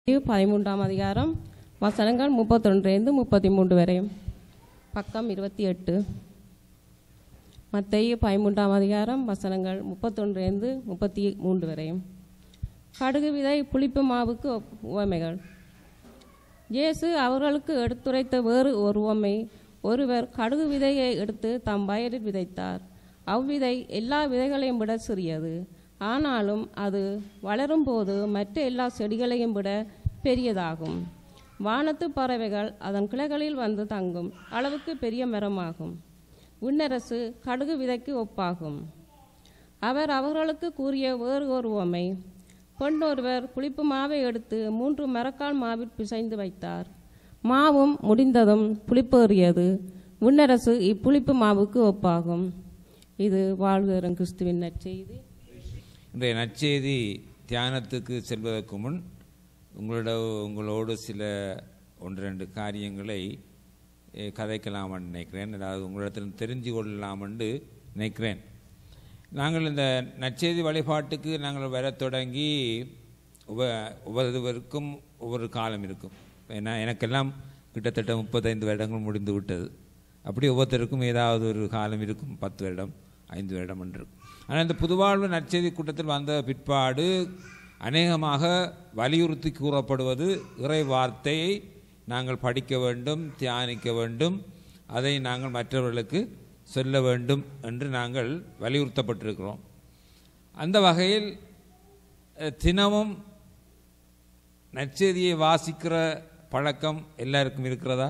13ஆம் அதிகாரம் வசனங்கள் 31 33 வரை. பக்கம் 28. மத்தேயு 13ஆம் அதிகாரம் வசனங்கள் 31 33 வரை. கடுகு விதை புளிப்பு மாவுக்கு உவமைகள். இயேசு அவர்களுக்கு எடுத்துரைத்த வேறு ஒரு உவமை, ஒருவர் கடுகு விதையை எடுத்து தம் வயலில் விதைத்தார். அவ்விதை எல்லா விதைகளையும் விட சிறியது, ஆனாலும் அது வளரும்போது மற்ற எல்லா செடிகளையும் விட பெரியதாகும். வானத்து பறவைகள் அதன் கிளைகளில் வந்து தங்கும் அளவுக்கு பெரிய மரமாகும். விண்ணரசு கடுகு விதைக்கு ஒப்பாகும். அவர் அவர்களுக்கு கூறிய வேறு ஒரு உவமை, பெண் ஒருவர் புளிப்பு மாவை எடுத்து 3 மரக்கால் மாவில் பிசைந்து வைத்தார். மாவும் முடிந்ததும் புளிப்பேறியது. விண்ணரசு இப்புளிப்பு மாவுக்கு ஒப்பாகும். இது வாழ்வு தரும் கிறிஸ்துவின் நற்செய்தி. இன்றைய நற்செய்தி தியானத்துக்கு செல்வதற்கு முன் உங்களோடு சில 1-2 காரியங்களை கதைக்கலாம்னு நினைக்கிறேன். அதாவது உங்களிடத்தில் தெரிஞ்சு கொள்ளலாம்னு நினைக்கிறேன். நாங்கள் இந்த நற்செய்தி வழிபாட்டுக்கு நாங்கள் வர தொடங்கி ஒவ்வொருவருக்கும் ஒவ்வொரு காலம் இருக்கும். ஏன்னா எனக்கெல்லாம் கிட்டத்தட்ட 35 வருடங்கள் முடிந்து விட்டது. அப்படி ஒவ்வொருத்தருக்கும் ஏதாவது ஒரு காலம் இருக்கும், 10 வருடம் 5 வருடம் என்று இருக்கும். ஆனால் இந்த புதுவாழ்வு நற்செய்தி கூட்டத்தில் வந்த பிற்பாடு அநேகமாக வலியுறுத்தி கூறப்படுவது இறை வார்த்தையை நாங்கள் படிக்க வேண்டும், தியானிக்க வேண்டும், அதை நாங்கள் மற்றவர்களுக்கு சொல்ல வேண்டும் என்று நாங்கள் வலியுறுத்தப்பட்டிருக்கிறோம். அந்த வகையில் தினமும் நற்செய்தியை வாசிக்கிற பழக்கம் எல்லாருக்கும் இருக்கிறதா?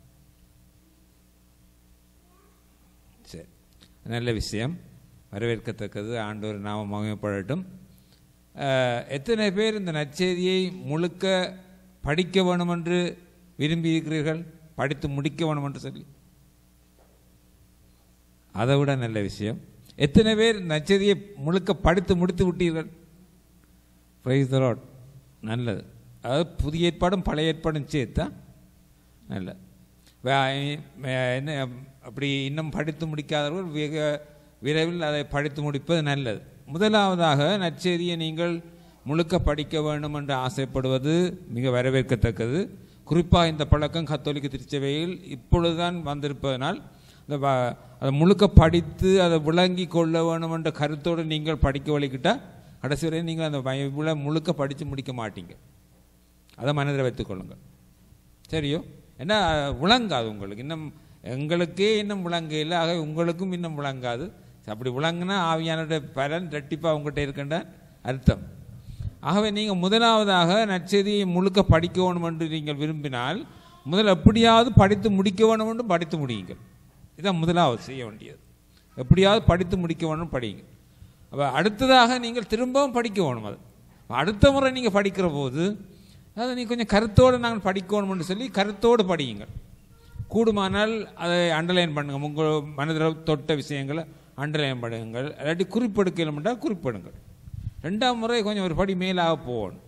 சரி, நல்ல விஷயம், வரவேற்கத்தக்கது. ஆண்டவர் நாமம் மகிமைப்படட்டும். எத்தனை பேர் இந்த நற்செய்தியை முழுக்க படிக்க வேணும் என்று விரும்பி இருக்கிறீர்கள்? படித்து முடிக்க வேணும் என்று சொல்லி, அதை விட நல்ல விஷயம். எத்தனை பேர் நற்செய்தியை முழுக்க படித்து முடித்து விட்டீர்கள்? Praise the Lord. நல்லது. அதாவது புதிய ஏற்பாடும் பழைய ஏற்பாடும் சேர்த்தா நல்ல. என்ன அப்படி இன்னும் படித்து முடிக்காதவர்கள் வெக விரைவில் அதை படித்து முடிப்பது நல்லது. முதலாவதாக நற்செய்தியை நீங்கள் முழுக்க படிக்க வேண்டும் என்று ஆசைப்படுவது மிக வரவேற்கத்தக்கது. குறிப்பாக இந்த பழக்கம் கத்தோலிக்க திருச்சபையில் இப்பொழுதுதான் வந்திருப்பதனால் அதை முழுக்க படித்து அதை விளங்கி கொள்ள வேண்டும் என்ற கருத்தோடு நீங்கள் படிக்க வழிக்கிட்டால் கடைசி வரை நீங்கள் அந்த பைபிளை முழுக்க படித்து முடிக்க மாட்டீங்க. அதை மனதில் வைத்துக் கொள்ளுங்கள். சரியோ? ஏன்னா விளங்காது உங்களுக்கு. இன்னும் எங்களுக்கே இன்னும் விளங்க இல்லை, ஆக உங்களுக்கும் இன்னும் விளங்காது. அப்படி விளங்குனா ஆவியானுடைய பலன் ரெட்டிப்பாக உங்கள்கிட்ட இருக்கின்ற அர்த்தம். ஆகவே நீங்கள் முதலாவதாக நற்செய்தியை முழுக்க படிக்க வேணும் என்று நீங்கள் விரும்பினால் முதல் எப்படியாவது படித்து முடிக்க வேணும் என்று படித்து முடியுங்கள். இதான் முதலாவது செய்ய வேண்டியது. எப்படியாவது படித்து முடிக்க வேணும், படியுங்க. அப்போ அடுத்ததாக நீங்கள் திரும்பவும் படிக்க வேணும். அது அடுத்த முறை நீங்கள் படிக்கிற போது அதை நீங்கள் கொஞ்சம் கருத்தோடு நாங்கள் படிக்கணும்னு சொல்லி கருத்தோடு படியுங்கள். கூடுமானால் அதை அண்டர்லைன் பண்ணுங்கள். உங்கள் மனதில் தொட்ட விஷயங்களை அண்டர்லைன் பண்ணுங்கள். இல்லாட்டி குறிப்பெடுக்கலும் என்றால் குறிப்பெடுங்கள். 2ஆம் முறை கொஞ்சம் ஒரு படி மேலாக போகணும்.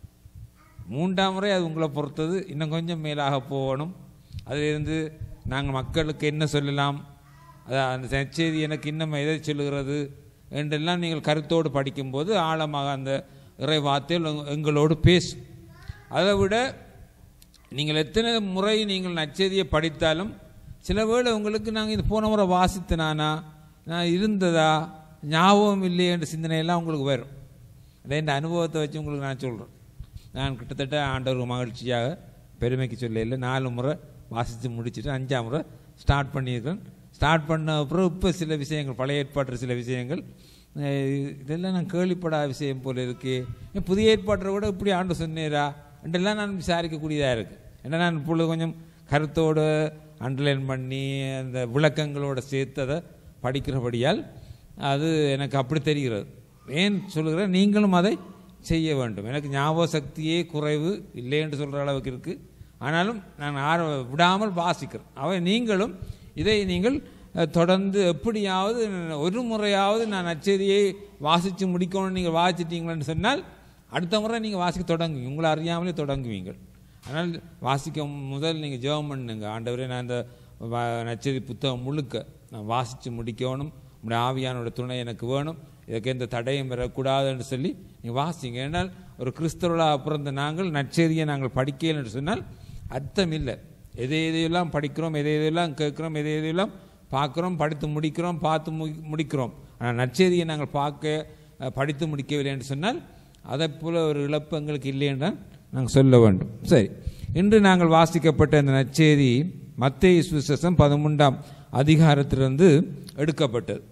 3ஆம் முறை அது உங்களை பொறுத்தது, இன்னும் கொஞ்சம் மேலாக போகணும். அதிலிருந்து நாங்கள் மக்களுக்கு என்ன சொல்லலாம், அதான் அந்த நற்செய்தி எனக்கு இன்னும் எதை சொல்லுகிறது என்றெல்லாம் நீங்கள் கருத்தோடு படிக்கும்போது ஆழமாக அந்த இறை வார்த்தைகள் எங்களோடு பேசும். அதை விட நீங்கள் எத்தனை முறை நீங்கள் நற்செய்தியை படித்தாலும் சில வேளை உங்களுக்கு நாங்கள் இது போன முறை வாசித்தனானா, நான் இருந்ததா, ஞாபகம் இல்லையே என்ற சிந்தனையெல்லாம் உங்களுக்கு வரும். அதை என் அனுபவத்தை வச்சு உங்களுக்கு நான் சொல்கிறேன். நான் கிட்டத்தட்ட ஆண்டவர் மகிழ்ச்சியாக பெருமைக்கு சொல்ல இல்லை 4 முறை வாசித்து முடிச்சுட்டு 5ஆம் முறை ஸ்டார்ட் பண்ணியிருக்கேன். ஸ்டார்ட் பண்ண அப்புறம் இப்போ சில விஷயங்கள், பழைய ஏற்பாட்டு சில விஷயங்கள், இதெல்லாம் நான் கேள்விப்படாத விஷயம் போல இருக்கு, புதிய ஏற்பாட்டை கூட இப்படி ஆண்டு சொன்னேரா என்றெல்லாம் நான் விசாரிக்கக்கூடியதாக இருக்குது. ஏன்னா நான் இப்பொழுது கொஞ்சம் கருத்தோடு அண்டர்லைன் பண்ணி அந்த விளக்கங்களோடு சேர்த்து அதை படிக்கிறபடியால் அது எனக்கு அப்படி தெரிகிறது. ஏன் சொல்லுகிறேன், நீங்களும் அதை செய்ய வேண்டும். எனக்கு ஞாபக சக்தியே குறைவு, இல்லை என்று சொல்கிற அளவுக்கு இருக்குது. ஆனாலும் நான் விடாமல் வாசிக்கிறேன். அவை நீங்களும் இதை நீங்கள் தொடர்ந்து எப்படியாவது ஒரு முறையாவது நான் நற்செய்தியை வாசித்து முடிக்கணும்னு நீங்கள் வாசிச்சிட்டீங்களேன்னு சொன்னால் அடுத்த முறை நீங்கள் வாசிக்க தொடங்குவீங்க, உங்களை அறியாமலே தொடங்குவீங்கள். அதனால் வாசிக்க முதல் நீங்கள் ஜெபம் பண்ணுங்க, ஆண்டவரே நான் இந்த நற்செய்தி புத்தகம் முழுக்க நான் வாசித்து முடிக்கணும், உங்களுடைய ஆவியானோட துணை எனக்கு வேணும், இதுக்கு எந்த தடையும் வரக்கூடாதுன்னு சொல்லி நீ வாசிங்க. ஏன்னால் ஒரு கிறிஸ்தவர்களாக பிறந்த நாங்கள் நற்செய்தியை நாங்கள் படிக்கல என்று சொன்னால் அர்த்தம் இல்லை. எதையெல்லாம் படிக்கிறோம், எதையெல்லாம் கேட்குறோம், எதையெல்லாம் பார்க்குறோம், படித்து முடிக்கிறோம், பார்த்து முடிக்கிறோம். ஆனால் நற்செய்தியை நாங்கள் படித்து முடிக்கவில்லை என்று சொன்னால் அதை போல ஒரு இழப்பு எங்களுக்கு இல்லை என்றால் நாங்கள் சொல்ல வேண்டும். சரி, இன்று நாங்கள் வாசிக்கப்பட்ட இந்த நற்செய்தி மத்தேயு சுவிசேஷம் 13ஆம் அதிகாரத்திலிருந்து எடுக்கப்பட்டது.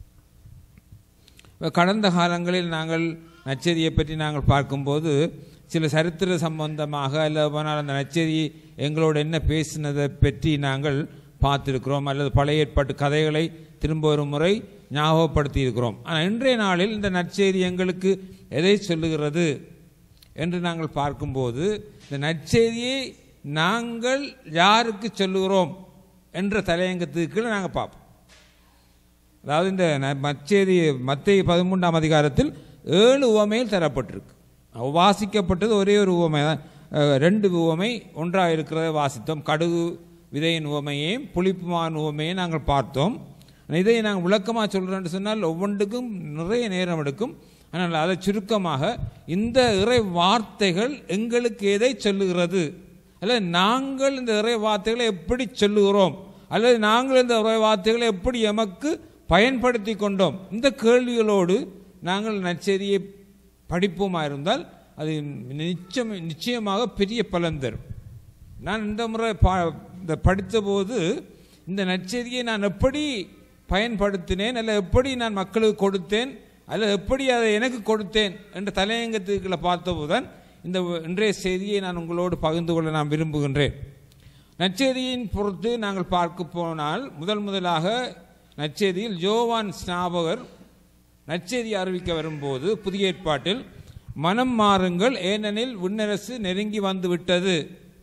கடந்த காலங்களில் நாங்கள் நற்செய்தியை பற்றி நாங்கள் பார்க்கும்போது சில சரித்திர சம்பந்தமாக அல்லது அந்த நற்செய்தி எங்களோடு என்ன பேசினதை பற்றி நாங்கள் பார்த்திருக்கிறோம், அல்லது பழைய ஏற்பாட்டு கதைகளை திரும்ப ஒரு முறை ஞாபகப்படுத்தி இருக்கிறோம். ஆனால் இன்றைய நாளில் இந்த நற்செய்தி எங்களுக்கு எதை சொல்லுகிறது என்று நாங்கள் பார்க்கும்போது இந்த நற்செய்தியை நாங்கள் யாருக்கு சொல்லுகிறோம் என்ற தலையங்கத்துக்கு நாங்கள் பார்ப்போம். அதாவது இந்த நற்செய்தி மத்தேயு 13ஆம் அதிகாரத்தில் 7 உவமையில் தரப்பட்டிருக்கு. வாசிக்கப்பட்டது ஒரே ஒரு உவமை தான், 2 உவமை ஒன்றாக இருக்கிறத வாசித்தோம். கடுகு விதையின் உவமையையும் புளிப்புமான் உவமையை நாங்கள் பார்த்தோம். இதை நாங்கள் விளக்கமாக சொல்கிறோன்னு சொன்னால் ஒவ்வொன்றுக்கும் நிறைய நேரம் எடுக்கும். ஆனால் அதை சுருக்கமாக இந்த இறை வார்த்தைகள் எங்களுக்கு எதை சொல்லுகிறது, அல்லது நாங்கள் இந்த இறை வார்த்தைகளை எப்படி சொல்லுகிறோம், அல்லது நாங்கள் இந்த இறை வார்த்தைகளை எப்படி எமக்கு பயன்படுத்தி கொண்டோம், இந்த கேள்விகளோடு நாங்கள் நற்செய்தியை படிப்போமா இருந்தால் அது நிச்சயமாக பெரிய பலன் தரும். நான் இந்த முறை படித்த போது இந்த நற்செய்தியை நான் எப்படி பயன்படுத்தினேன், அல்ல எப்படி நான் மக்களுக்கு கொடுத்தேன், அல்ல எப்படி அதை எனக்கு கொடுத்தேன் என்ற தலையங்கத்துக்களை பார்த்தபோதுதான் இந்த இன்றைய செய்தியை நான் உங்களோடு பகிர்ந்து கொள்ள நான் விரும்புகின்றேன். நற்செய்தியின் பொறுத்து நாங்கள் பார்க்க போனால் முதலாக நற்செய்தியில் யோவான் ஸ்நாபகர் நற்செய்தி அறிவிக்க வரும்போது புதிய ஏற்பாட்டில் மனம் மாறுங்கள் ஏனெனில் விண்ணரசு நெருங்கி வந்து விட்டது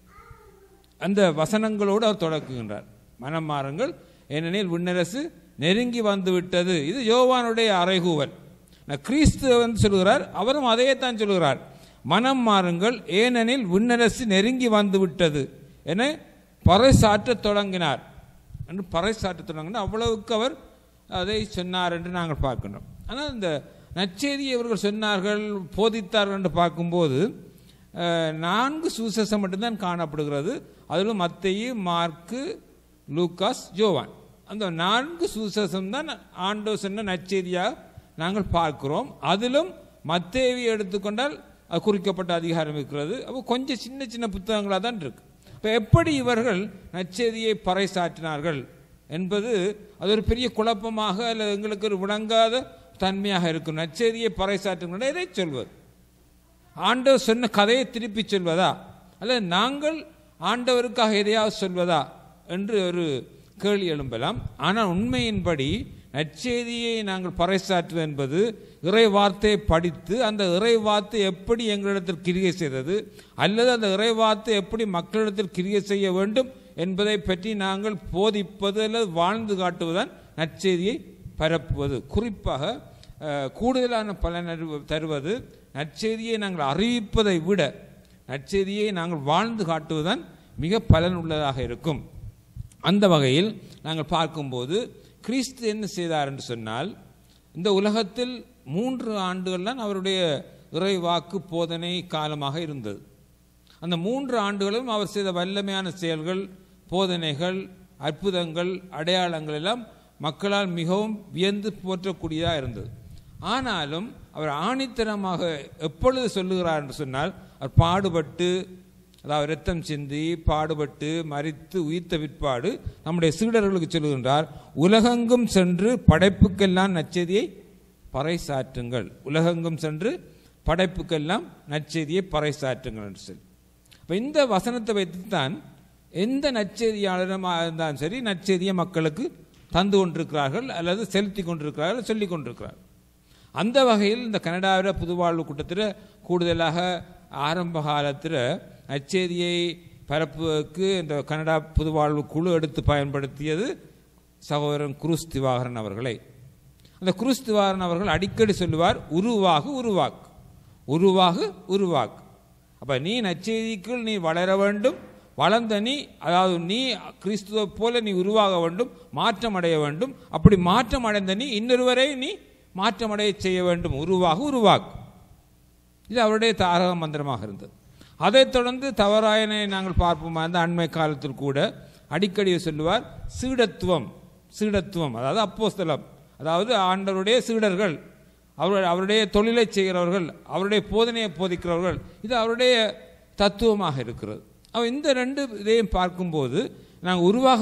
அந்த வசனங்களோடு அவர் தொடக்குகின்றார். மனம் மாறுங்கள் ஏனெனில் விண்ணரசு நெருங்கி வந்து விட்டது. இது யோவானுடைய அறைகூவல். கிறிஸ்து வந்து சொல்கிறார், அவரும் அதையே தான் சொல்கிறார். மனம் மாறுங்கள் ஏனெனில் விண்ணரசு நெருங்கி வந்து விட்டது என பறைசாற்ற தொடங்கினார் என்று பறைசாற்ற தொடங்கினார். அவ்வளவுக்கு அவர் அதை சொன்னார் என்று நாங்கள் பார்க்கின்றோம். ஆனால் இந்த நற்செய்தியை இவர்கள் சொன்னார்கள், போதித்தார்கள் என்று பார்க்கும்போது 4 சுவிசேஷம் மட்டும்தான் காணப்படுகிறது. அதிலும் மத்தேயு, மார்க்கு, லூக்காஸ், யோவான், அந்த 4 சுவிசேஷம் தான் ஆண்டவர் சொன்ன நற்செய்தியாக நாங்கள் பார்க்கிறோம். அதிலும் மத்தேயுவை எடுத்துக்கொண்டால் அது குறிக்கப்பட்ட அதிகாரம் இருக்கிறது. அப்போ கொஞ்சம் சின்ன சின்ன புத்தகங்களாக தான் இருக்கு. இப்போ எப்படி இவர்கள் நற்செய்தியை பறைசாற்றினார்கள் என்பது அது ஒரு பெரிய குழப்பமாக அல்லது எங்களுக்கு ஒரு விளங்காத தன்மையாக இருக்கும். நற்செய்தியை பறைசாற்றுகின்ற எதை சொல்வது? ஆண்டவர் சொன்ன கதையை திருப்பி சொல்வதா, அல்லது நாங்கள் ஆண்டவருக்காக எதையாவது சொல்வதா என்று ஒரு கேள்வி எழும்பலாம். ஆனால் உண்மையின்படி நற்செய்தியை நாங்கள் பறைசாற்றுவது என்பது இறை வார்த்தையை படித்து அந்த இறை வார்த்தை எப்படி எங்களிடத்தில் கிரியை செய்தது, அல்லது அந்த இறை வார்த்தை எப்படி மக்களிடத்தில் கிரியை செய்ய வேண்டும் என்பதை பற்றி நாங்கள் போதிப்பது அல்லது வாழ்ந்து காட்டுவதுதான் நற்செய்தியை பரப்புவது. குறிப்பாக கூடுதலான பலன் தருவது நற்செய்தியை நாங்கள் அறிவிப்பதை விட நற்செய்தியை நாங்கள் வாழ்ந்து காட்டுவதுதான் மிக பலனுள்ளதாக இருக்கும். அந்த வகையில் நாங்கள் பார்க்கும்போது கிறிஸ்து என்ன செய்தார் என்று சொன்னால், இந்த உலகத்தில் 3 ஆண்டுகள் தான் அவருடைய இறை வாக்கு போதனை காலமாக இருந்தது. அந்த 3 ஆண்டுகளும் அவர் செய்த வல்லமையான செயல்கள், போதனைகள், அற்புதங்கள், அடையாளங்கள் எல்லாம் மக்களால் மிகவும் வியந்து போற்றக்கூடியதாக இருந்தது. ஆனாலும் அவர் ஆணித்தரமாக எப்பொழுது சொல்லுகிறார் என்று சொன்னால், அவர் பாடுபட்டு, அதாவது இரத்தம் சிந்தி பாடுபட்டு மரித்து உயிர்த்த பிற்பாடு நம்முடைய சீடர்களுக்கு சொல்லுகின்றார், உலகெங்கும் சென்று படைப்புக்கெல்லாம் நற்செய்தியை பறைசாற்றுங்கள், உலகெங்கும் சென்று படைப்புக்கெல்லாம் நற்செய்தியை பறைசாற்றுங்கள் என்று சொல்லி. இப்போ இந்த வசனத்தை வைத்துத்தான் எந்த நற்செய்தியாளராக இருந்தாலும் சரி நற்செய்தியை மக்களுக்கு தந்து கொண்டிருக்கிறார்கள் அல்லது செலுத்தி கொண்டிருக்கிறார்கள், சொல்லி கொண்டிருக்கிறார்கள். அந்த வகையில் இந்த கனடாவில் புதுவாழ்வு கூட்டத்தில் கூடுதலாக ஆரம்ப காலத்தில் நற்செய்தியை பரப்புவதற்கு இந்த கனடா புதுவாழ்வு குழு எடுத்து பயன்படுத்தியது சகோதரன் குருஸ் திவாகரன் அவர்களை. அந்த குருஸ் திவாகரன் அவர்கள் அடிக்கடி சொல்லுவார், உருவாகு உருவாக்கு, உருவாகு உருவாக்கு. அப்போ நீ நற்செய்திக்குள் நீ வளர வேண்டும், வளர்ந்த நீ, அதாவது நீ கிறிஸ்துவை போல நீ உருவாக வேண்டும், மாற்றம் அடைய வேண்டும். அப்படி மாற்றம் அடைந்த நீ இன்னொருவரை நீ மாற்றமடைய செய்ய வேண்டும். உருவாக்கும். இது அவருடைய தாரக மந்திரமாக இருந்தது. அதைத் தொடர்ந்து தவறாயனை நாங்கள் பார்ப்போமா, அந்த அண்மை காலத்தில் கூட அடிக்கடி சொல்லுவார் சீடத்துவம், அதாவது அப்போஸ்தலம், அதாவது ஆண்டவருடைய சீடர்கள், அவருடைய தொழிலை செய்கிறவர்கள், அவருடைய போதனையை போதிக்கிறவர்கள், இது அவருடைய தத்துவமாக இருக்கிறது. இந்த ரெண்டு இதையும் பார்க்கும்போது நாங்கள் உருவாக்க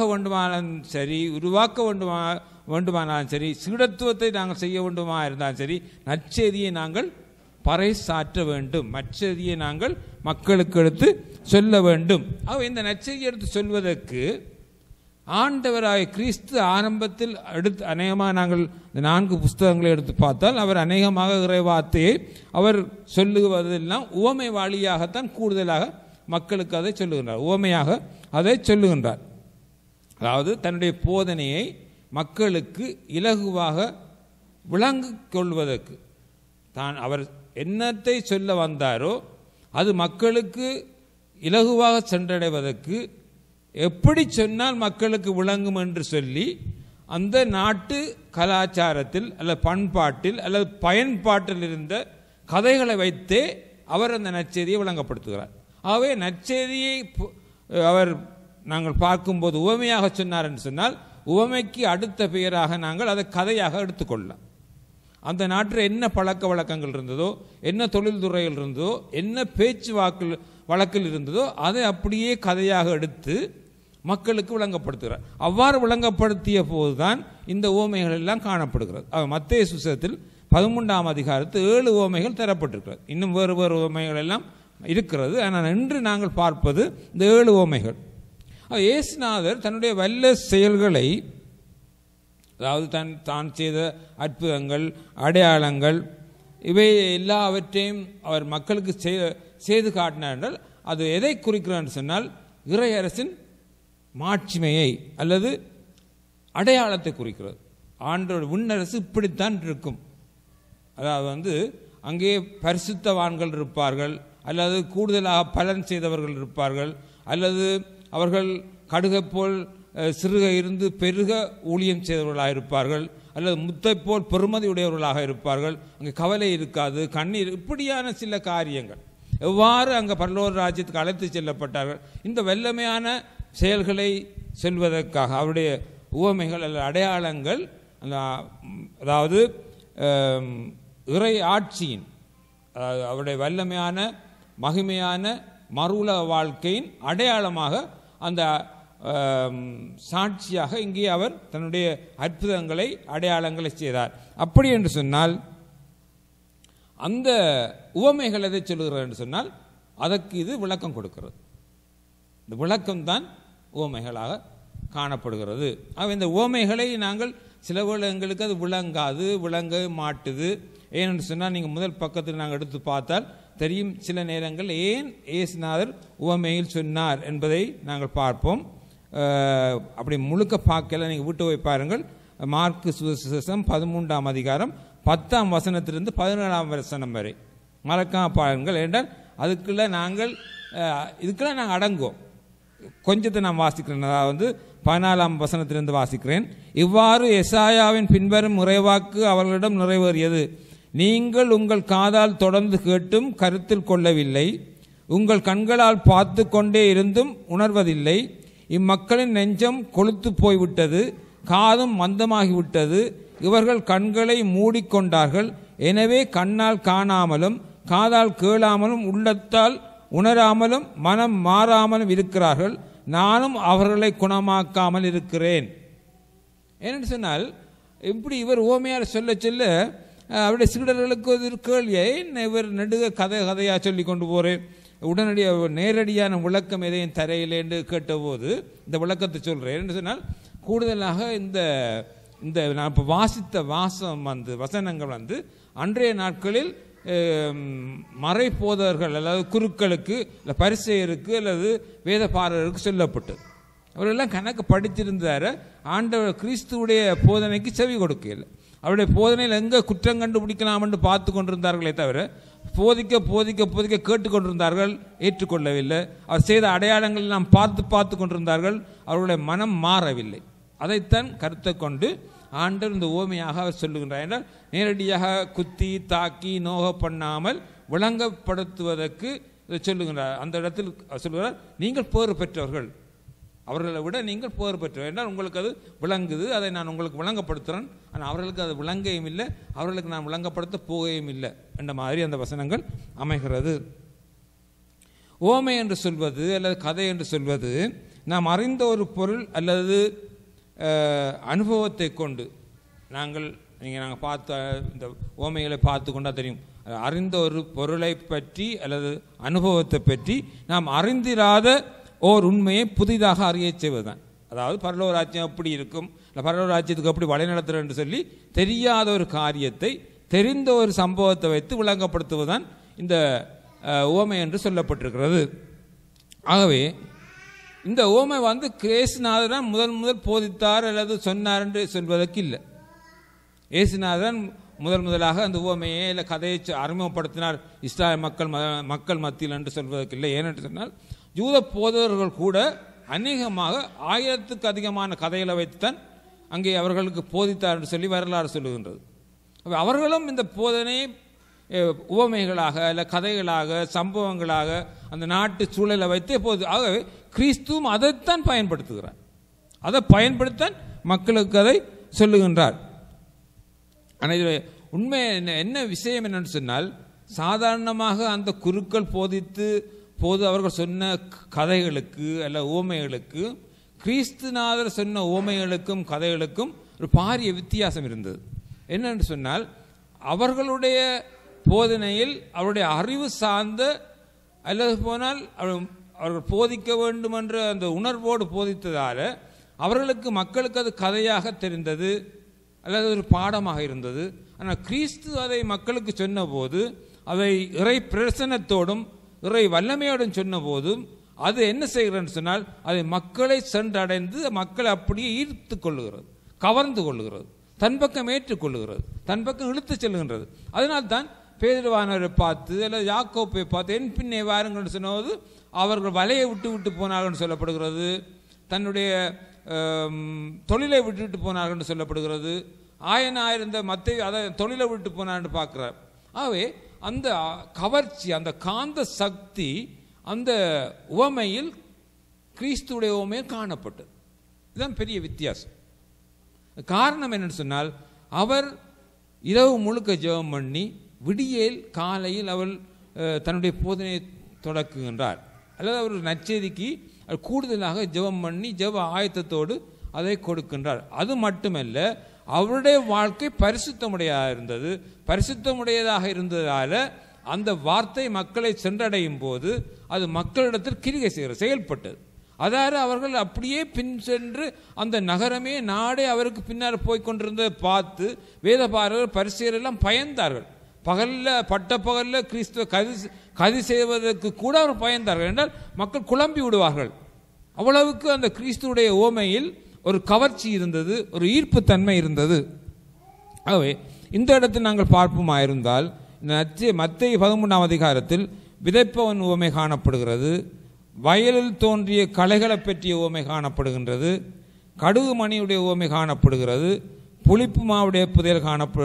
வேண்டுமானாலும் சரி, சீடத்துவத்தை நாங்கள் செய்ய வேண்டுமா இருந்தாலும் சரி, நற்செய்தியை நாங்கள் பறைசாற்ற வேண்டும், நற்செய்தியை நாங்கள் மக்களுக்கு எடுத்து சொல்ல வேண்டும். இந்த நற்செய்தியை எடுத்து சொல்வதற்கு ஆண்டவராய கிறிஸ்து ஆரம்பத்தில் அநேகமாக நாங்கள் இந்த 4 புஸ்தகங்களை எடுத்து பார்த்தால் அவர் அநேகமாக இறைவார்த்தையை அவர் சொல்லுவதெல்லாம் உவமை வாழியாகத்தான் கூடுதலாக மக்களுக்கு அதை சொல்லுகின்றார், உவமையாக அதை சொல்லுகின்றார். அதாவது தன்னுடைய போதனையை மக்களுக்கு இலகுவாக விளங்கிக் கொள்வதற்கு, தான் அவர் என்னத்தை சொல்ல வந்தாரோ அது மக்களுக்கு இலகுவாக சென்றடைவதற்கு எப்படி சொன்னால் மக்களுக்கு விளங்கும் என்று சொல்லி அந்த நாட்டு கலாச்சாரத்தில் அல்லது பண்பாட்டில் அல்லது பயன்பாட்டில் இருந்த கதைகளை வைத்தே அவர் அந்த நற்செய்தியை விளங்கப்படுத்துகிறார். ஆகவே நற்செய்தியை அவர் நாங்கள் பார்க்கும்போது உவமையாக சொன்னார் என்று சொன்னால், உவமைக்கு அடுத்த பெயராக நாங்கள் அதை கதையாக எடுத்துக்கொள்ளலாம். அந்த நாட்டில் என்ன பழக்க வழக்கங்கள் இருந்ததோ, என்ன தொழில் துறையில் இருந்ததோ, என்ன பேச்சு வழக்கில் இருந்ததோ அதை அப்படியே கதையாக எடுத்து மக்களுக்கு விளங்கப்படுத்துகிறார். அவ்வாறு விளங்கப்படுத்திய போதுதான் இந்த உவமைகள் எல்லாம் காணப்படுகிறது. மத்தேயு சுவிசேஷத்தில் 13ஆம் அதிகாரத்தில் 7 உவமைகள் தரப்பட்டிருக்கிறது. இன்னும் வேறு உவமைகள் எல்லாம் இருக்கிறது. ஆனால் இன்று நாங்கள் பார்ப்பது இந்த 7 உவமைகள். இயேசுநாதர் தன்னுடைய வல்ல செயல்களை, அதாவது தான் செய்த அற்புதங்கள், அடையாளங்கள், இவை எல்லாவற்றையும் அவர் மக்களுக்கு செய்து காட்டினார் என்றால் அது எதை குறிக்கிறார் என்று சொன்னால், இறையரசின் மாட்சிமையை அல்லது அடையாளத்தை குறிக்கிறது. ஆண்டோட விண்ணரசு இப்படித்தான் இருக்கும். அதாவது அங்கே பரிசுத்தவான்கள் இருப்பார்கள், அல்லது கூடுதலாக பலன் செய்தவர்கள் இருப்பார்கள், அல்லது அவர்கள் கடுகை போல் சிறுக இருந்து பெருக ஊழியம் செய்தவர்களாக இருப்பார்கள், அல்லது முத்தை போல் பெருமதி உடையவர்களாக இருப்பார்கள். அங்கே கவலை இருக்காது, கண்ணீர், இப்படியான சில காரியங்கள். எவ்வாறு அங்கே பரலோக ராஜ்யத்துக்கு அழைத்து செல்லப்பட்டார்கள், இந்த வல்லமையான செயல்களை சொல்வதற்காக அவருடைய உவமைகள் அல்லது அடையாளங்கள், அதாவது இறை ஆட்சியின், அவருடைய வல்லமையான மகிமையான மறுவுல வாழ்க்கையின் அடையாளமாக, அந்த சாட்சியாக இங்கே அவர் தன்னுடைய அற்புதங்களை அடையாளங்களை செய்தார். அப்படி என்று சொன்னால் அந்த உவமைகள் எதை சொல்லுகிறது என்று சொன்னால் அதற்கு இது விளக்கம் கொடுக்கிறது. இந்த விளக்கம்தான் உவமைகளாக காணப்படுகிறது. இந்த உவமைகளை நாங்கள் சில வேளை எங்களுக்கு அது விளங்க மாட்டுது. ஏனென்று சொன்னால் நீங்கள் முதல் பக்கத்தில் நாங்கள் எடுத்து பார்த்தால் தெரியும், சில நேரங்கள் ஏன் இயேசுநாதர் உவமையில் சொன்னார் என்பதை நாங்கள் பார்ப்போம். அப்படி முழுக்க பார்க்கல, நீங்கள் விட்டு போய் பாருங்கள். மார்க்கு சுவிசேஷம் 13ஆம் அதிகாரம் 10ஆம் வசனத்திலிருந்து 17ஆம் வசனம் வரை மறக்காம பாருங்கள். என்றால் இதுக்கெல்லாம் நாங்கள் அடங்குவோம். கொஞ்சத்தை நான் வாசிக்கிறேன். அதாவது 14ஆம் வசனத்திலிருந்து வாசிக்கிறேன். இவ்வாறு எசாயாவின் பின்வரும் முறைவாக்கு அவர்களிடம் நிறைவேறியது. நீங்கள் உங்கள் காதால் தொடர்ந்து கேட்டும் கருத்தில் கொள்ளவில்லை, உங்கள் கண்களால் பார்த்து கொண்டே இருந்தும் உணர்வதில்லை. இம்மக்களின் நெஞ்சம் கொழுத்து போய்விட்டது, காதும் மந்தமாகிவிட்டது. இவர்கள் கண்களை மூடிக்கொண்டார்கள், எனவே கண்ணால் காணாமலும் காதால் கேளாமலும் உள்ளத்தால் உணராமலும் மனம் மாறாமலும் இருக்கிறார்கள். நானும் அவர்களை குணமாக்காமல் இருக்கிறேன். ஏனென்று சொன்னால் இப்படி இவர் உவமையார் சொல்ல சொல்ல அவருடைய சீடர்களுக்கு ஒரு கேள்வியை, இவர் நெடுக கதையாக சொல்லி கொண்டு போகிறேன், உடனடியாக நேரடியான விளக்கம் எதையும் தரையிலே என்று கேட்டபோது இந்த விளக்கத்தை சொல்கிறேன் என்று சொன்னால், கூடுதலாக இந்த நான் இப்போ வாசித்த வசனங்கள் அன்றைய நாட்களில் மறை போதவர்கள் அல்லது குருக்களுக்கு இல்லை பரிசேயருக்கு அல்லது வேதபாரருக்கு சொல்லப்பட்டது. அவரெல்லாம் கணக்கு படித்திருந்தார். ஆண்டவர் கிறிஸ்துவுடைய போதனைக்கு செவி கொடுக்கல. அவருடைய போதனையில் எங்கே குற்றம் கண்டுபிடிக்கலாம் என்று பார்த்து கொண்டிருந்தார்களே தவிர போதிக்க கேட்டுக்கொண்டிருந்தார்கள், ஏற்றுக்கொள்ளவில்லை. அவர் செய்த அடையாளங்கள் எல்லாம் பார்த்து கொண்டிருந்தார்கள், அவர்களுடைய மனம் மாறவில்லை. அதைத்தான் கருத்தை கொண்டு ஆண்டவர் இந்த ஓமையாக அவர் சொல்லுகின்றார் என்றால் நேரடியாக குத்தி தாக்கி நோக பண்ணாமல் விளங்கப்படுத்துவதற்கு இதை சொல்லுகின்றார். அந்த இடத்தில் சொல்லுகிறார், நீங்கள் பேறு பெற்றவர்கள், அவர்களை விட நீங்கள் பேறு பெற்றவர் என்றால் உங்களுக்கு அது விளங்குது, அதை நான் உங்களுக்கு விளங்கப்படுத்துகிறேன். ஆனால் அவர்களுக்கு அது விளங்கையும் இல்லை, அவர்களுக்கு நான் விளங்கப்படுத்த போகையும் இல்லை என்ற மாதிரி அந்த வசனங்கள் அமைகிறது. ஓமை என்று சொல்வது அல்லது கதை என்று சொல்வது நாம் அறிந்த ஒரு பொருள் அல்லது அனுபவத்தை கொண்டு நாங்கள் பார்த்த இந்த ஓமைகளை பார்த்து கொண்டா தெரியும், அறிந்த ஒரு பொருளை பற்றி அல்லது அனுபவத்தை பற்றி நாம் அறிந்திராத ஓர் உண்மையை புதிதாக அறிய செய்வதுதான். அதாவது பரலோக ராஜ்யம் எப்படி இருக்கும், இல்லை பரலோக ராஜ்யத்துக்கு எப்படி வழிநடத்துறது என்று சொல்லி தெரியாத ஒரு காரியத்தை தெரிந்த ஒரு சம்பவத்தை வைத்து விளங்கப்படுத்துவதுதான் இந்த ஓமை என்று சொல்லப்பட்டிருக்கிறது. ஆகவே இந்த ஓமை இயேசுநாதன் முதல் போதித்தார் அல்லது சொன்னார் என்று சொல்வதற்கு இல்லை. இயேசுநாதன் முதலாக அந்த ஓமையை இல்லை கதையை அறிமுகப்படுத்தினார் இஸ்ராயல் மக்கள் மத்தியில் என்று சொல்வதற்கு இல்லை. ஏனென்று சொன்னால் யூத போதகர்கள் கூட அநேகமாக 1000க்கு அதிகமான கதைகளை வைத்துத்தான் அங்கே அவர்களுக்கு போதித்தார் என்று சொல்லி வரலாறு சொல்லுகின்றது. அவர்களும் இந்த போதனையை உவமைகளாக இல்லை கதைகளாக சம்பவங்களாக அந்த நாட்டு சூழலை வைத்தே போது. ஆகவே கிறிஸ்துவும் அதைத்தான் பயன்படுத்துகிறார், அதை பயன்படுத்தான் மக்களுக்கு அதை சொல்லுகின்றார். ஆனால் இதில் உண்மை என்ன விஷயம் என்னன்னு சொன்னால், சாதாரணமாக அந்த குருக்கள் போது அவர்கள் சொன்ன கதைகளுக்கு அல்ல உவமைகளுக்கு கிறிஸ்துநாதர் சொன்ன உவமைகளுக்கும் கதைகளுக்கும் ஒரு பாரிய வித்தியாசம் இருந்தது. என்னென்று சொன்னால், அவர்களுடைய போதனையில் அவருடைய அறிவு சார்ந்த அல்லது போனால் அவர்கள் போதிக்க வேண்டும் என்ற அந்த உணர்வோடு போதித்ததால் மக்களுக்கு அது கதையாக தெரிந்தது அல்லது ஒரு பாடமாக இருந்தது. ஆனால் கிறிஸ்து அதை மக்களுக்கு சொன்ன போது அதை இறை பிரசன்னத்தோடும் இறை வல்லமையோடும் சொன்ன போதும் அது என்ன செய்கிறன்னு சொன்னால், அதை மக்களை சென்றடைந்து மக்களை அப்படியே ஈர்த்து கொள்ளுகிறது, கவர்ந்து கொள்ளுகிறது, தன் பக்கம் ஏற்றுக்கொள்ளுகிறது, தன் பக்கம் இழுத்து செல்லுகின்றது. அதனால்தான் பேதுருவானவரை பார்த்து அல்லது யாக்கோப்பை பார்த்து என் பின்னே வாருங்கள் சொன்னபோது அவர்கள் வலையை விட்டு போனார்கள் சொல்லப்படுகிறது, தன்னுடைய தொழிலை விட்டுவிட்டு போனார்கள் சொல்லப்படுகிறது. ஆயனாயிருந்த மத்தேயு அதை தொழிலை விட்டு போனான்னு பார்க்கிறார். ஆகவே அந்த கவர்ச்சி, அந்த காந்த சக்தி அந்த உவமையில் கிறிஸ்துடைய உவமையில் காணப்பட்டது. இதுதான் பெரிய வித்தியாசம். காரணம் என்னன்னு சொன்னால், அவர் இரவு முழுக்க ஜெபம் பண்ணி விடியேல் காலையில் அவள் தன்னுடைய போதனையை தொடக்குகின்றார். அல்லது அவர் நற்செய்திக்கு கூடுதலாக ஜெபம் பண்ணி ஜெப ஆயத்தத்தோடு அதை கொடுக்கின்றார். அது மட்டுமல்ல, அவருடைய வாழ்க்கை பரிசுத்தமுடையதாக இருந்ததால அந்த வார்த்தை மக்களை சென்றடையும் போது அது மக்களிடத்தில் கிரிகை செயல்பட்டது. அதாவது அவர்கள் அப்படியே பின் சென்று அந்த நகரமே நாடே அவருக்கு பின்னால் போய்கொண்டிருந்ததை பார்த்து வேதபாரகர் பரிசேயர் எல்லாம் பயந்தார்கள். பட்ட பகலில் கிறிஸ்துவ கதி செய்வதற்கு கூட அவர் பயந்தார்கள். என்றால் மக்கள் குழம்பி விடுவார்கள். அவ்வளவுக்கு அந்த கிறிஸ்துவுடைய ஓமையில் ஒரு கவர்ச்சி இருந்தது, ஒரு ஈர்ப்பு தன்மை இருந்தது. ஆகவே இந்த இடத்தில் நாங்கள் பார்ப்போமாயிருந்தால், மத்தேயு 13ஆம் அதிகாரத்தில் விதைப்பவன் உவமை காணப்படுகிறது, வயலில் தோன்றிய களைகளை பற்றிய உவமை காணப்படுகின்றது, கடுகு மணியுடைய உவமை காணப்படுகிறது, புளிப்பு மாவுடைய புதையல்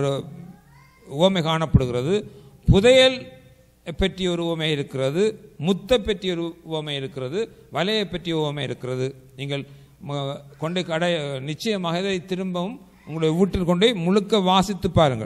உவமை காணப்படுகிறது, புதையல் பற்றிய ஒரு உவமை இருக்கிறது, முத்தை பற்றிய ஒரு உவமை இருக்கிறது, வலையை பற்றிய உவமை இருக்கிறது. நீங்கள் கொண்டே நிச்சயமாக இதை திரும்பவும் உங்களுடைய வீட்டில் கொண்டே முழுக்க வாசித்து பாருங்கள்.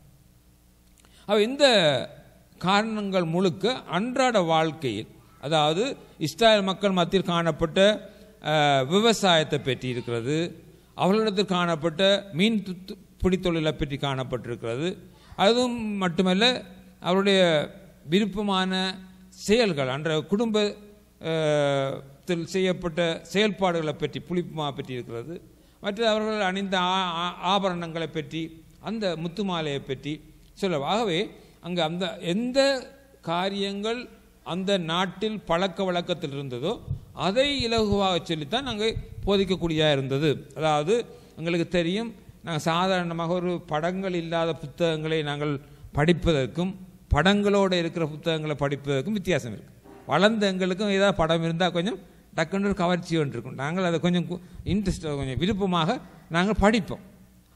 இந்த காரணங்கள் முழுக்க அன்றாட வாழ்க்கையில், அதாவது இஸ்ராயல் மக்கள் மத்தியில் காணப்பட்ட விவசாயத்தை பற்றி இருக்கிறது, அவர்களிடத்தில் காணப்பட்ட மீன் பிடித்தொழிலை பற்றி காணப்பட்டிருக்கிறது. அதுவும் மட்டுமல்ல, அவருடைய விருப்பமான செயல்கள், அன்ற குடும்பத்தில் செய்யப்பட்ட செயல்பாடுகளை பற்றி புளிப்புமா பற்றி இருக்கிறது. மற்ற அவர்கள் அணிந்த ஆபரணங்களை பற்றி, அந்த முத்து மாலையை பற்றி சொல்ல. ஆகவே அங்கே அந்த எந்த காரியங்கள் அந்த நாட்டில் பழக்க வழக்கத்தில் இருந்ததோ அதை இலகுவாக சொல்லித்தான் அங்கே போதிக்கக்கூடியதாக இருந்தது. அதாவது எங்களுக்கு தெரியும், நாங்கள் சாதாரணமாக ஒரு படங்கள் இல்லாத புத்தகங்களை நாங்கள் படிப்பதற்கும் படங்களோடு இருக்கிற புத்தகங்களை படிப்பதற்கும் வித்தியாசம் இருக்குது. வளர்ந்த எங்களுக்கும் ஏதாவது படம் இருந்தால் கொஞ்சம் டக்குன்னு ஒரு கவர்ச்சி ஒன்று இருக்கும். நாங்கள் அதை கொஞ்சம் இன்ட்ரெஸ்ட், கொஞ்சம் விருப்பமாக நாங்கள் படிப்போம்.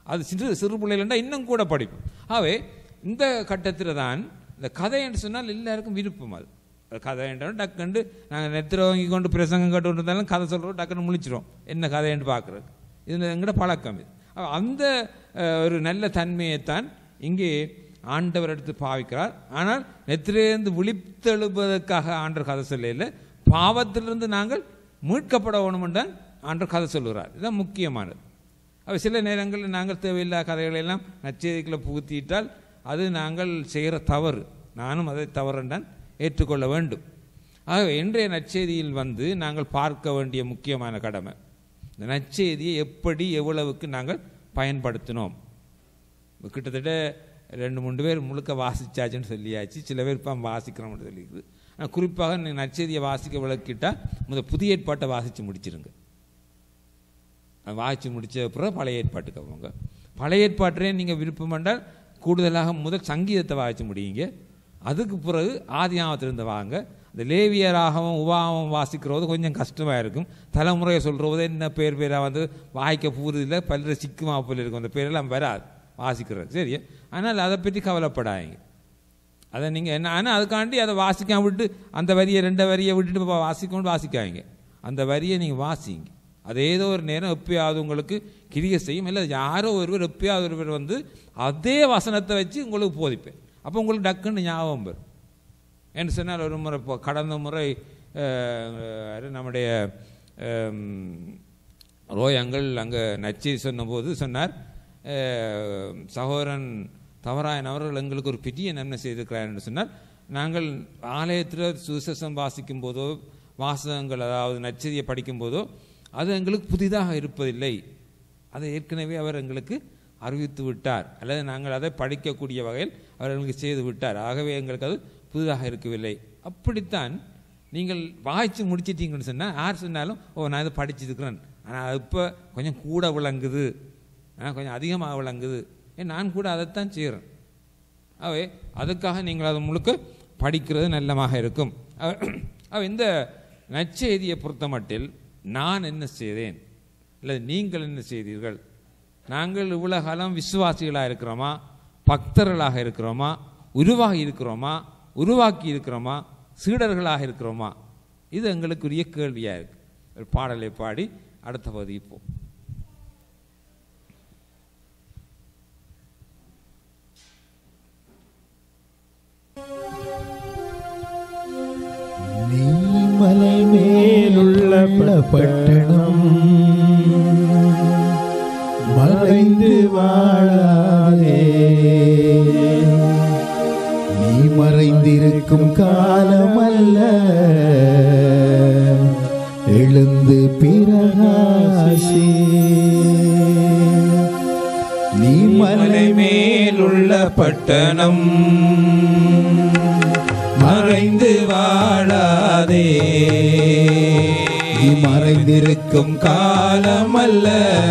அது சிறு பிள்ளைகள்னா இன்னும் கூட படிப்போம். ஆகவே இந்த கட்டத்தில் தான் இந்த கதை என்று சொன்னால் எல்லாருக்கும் விருப்பம். அது கதை என்றாலும் டக்குண்டு நாங்கள் நெத்திர வாங்கி கொண்டு பிரசங்கம் கட்டு இருந்தாலும் கதை சொல்கிறோம், டக்குன்னு முழிச்சிடும் என்ன கதை என்று பார்க்குறது. இது எங்கள்ட பழக்கம். இது அந்த ஒரு நல்ல தன்மையைத்தான் இங்கே ஆண்டவர் எடுத்து பாவிக்கிறார். ஆனால் நெத்திலேருந்து விழித்தெழுப்பதற்காக ஆண்டவர் கதை சொல்லல, பாவத்திலிருந்து நாங்கள் மீட்கப்பட வேணுமென்றால் ஆண்டவர் கதை சொல்லுகிறார். இதுதான் முக்கியமானது. சில நேரங்களில் நாங்கள் தேவையில்லாத கதைகளெல்லாம் நற்செய்திக்குள்ளே புகுத்திட்டால் அது நாங்கள் செய்கிற தவறு. நானும் அதை தவறுன்றான் ஏற்றுக்கொள்ள வேண்டும். ஆகவே இன்றைய நற்செய்தியில் நாங்கள் பார்க்க வேண்டிய முக்கியமான கடமை, இந்த நற்செய்தியை எப்படி எவ்வளவுக்கு நாங்கள் பயன்படுத்தினோம். கிட்டத்தட்ட 2-3 பேர் முழுக்க வாசிச்சாச்சுன்னு சொல்லியாச்சு, சில பேர் இப்போ வாசிக்கிறோம்னு சொல்லியிருக்குது. ஆனால் குறிப்பாக நீங்கள் நற்செய்தியை வாசிக்க விளக்கிட்டால் புதிய ஏற்பாட்டை வாசித்து முடிச்சிருங்க. வாசித்து முடித்த பிறகு பழைய ஏற்பாட்டுக்கு போங்க. பழைய ஏற்பாட்டிலே நீங்கள் விருப்பம் என்றால் கூடுதலாக முதல் சங்கீதத்தை வாசித்து முடியுங்க. அதுக்கு பிறகு ஆதியாகமத்திலிருந்து வாங்க. இந்த லேவியராகவும் உபாகமும் வாசிக்கிறது கொஞ்சம் கஷ்டமாக இருக்கும். தலைமுறையை சொல்கிறது என்ன பேராக வாய்க்க பூர்வதில் பல்ல சிக்குமா போல இருக்கும், அந்த பேரெல்லாம் வராது வாசிக்கிறது. சரி, ஆனால் அதை பற்றி கவலைப்படாதீங்க. அதை நீங்கள் என்ன, ஆனால் அதுக்காண்டி அதை வாசிக்காம விட்டு அந்த வரியை 2 வரியை விட்டுட்டு வாசிக்காதீங்க. அந்த வரியை நீங்கள் வாசிங்க. அது ஏதோ ஒரு நேரம் எப்பயாவது உங்களுக்கு கிரியை செய்யும். இல்லை யாரோ ஒருவர் எப்பயாவது ஒருவர் அதே வசனத்தை வச்சு உங்களுக்கு போதிப்பேன். அப்போ உங்களுக்கு டக்குன்னு ஞாபகம் வரும். என்று சொன்னால் ஒரு முறை இப்போ கடந்த முறை நம்முடைய ரோயங்கள் அங்கே நச்செய்தி சொன்னபோது சொன்னார், சகோதரன் தவராயன் அவர்கள் எங்களுக்கு ஒரு பெரிய நன்மை செய்திருக்கிறார் என்று சொன்னார். நாங்கள் ஆலயத்தில் சுவிசேஷம் வாசிக்கும் போதோ வாசகங்கள் அதாவது நற்செய்தியை படிக்கும் போதோ அது எங்களுக்கு புதிதாக இருப்பதில்லை, அதை ஏற்கனவே அவர் எங்களுக்கு அறிவித்து விட்டார், அல்லது நாங்கள் அதை படிக்கக்கூடிய வகையில் அவர் எங்களுக்கு செய்து விட்டார். ஆகவே எங்களுக்கு அது புதிதாக இருக்கவில்லை. அப்படித்தான் நீங்கள் வாய்ச்சி முடிச்சிட்டீங்கன்னு சொன்னால் யார் சொன்னாலும் நான் இதை படிச்சிருக்கிறேன், ஆனால் அது இப்போ கொஞ்சம் கூட விளங்குது, கொஞ்சம் அதிகமாக விளங்குது, நான் கூட அதைத்தான் செய்கிறேன். ஆகவே அதுக்காக நீங்கள் அதை முழுக்க படிக்கிறது நல்லமாக இருக்கும். இந்த நற்செய்தியை பொறுத்த மட்டில் நான் என்ன செய்தேன் அல்லது நீங்கள் என்ன செய்தீர்கள், நாங்கள் இவ்வளவு காலம் விசுவாசிகளாக இருக்கிறோமா, பக்தர்களாக இருக்கிறோமா, உருவாக்கி இருக்கிறோமா, சீடர்களாக இருக்கிறோமா, இது எங்களுக்குரிய கேள்வியாக இருக்கு. ஒரு பாடலை பாடி அடுத்த பகுதிக்கு போ. மலை மேலுள்ள பட்டணம் மறைந்து வாழாதே, நீ மறைந்திருக்கும் காலமல்ல, எழுந்து பிரகாசி. நீ மலை மேலுள்ள பட்டணம் மறைந்து வாழாதே, நீ மறைந்திருக்கும் காலமல்ல,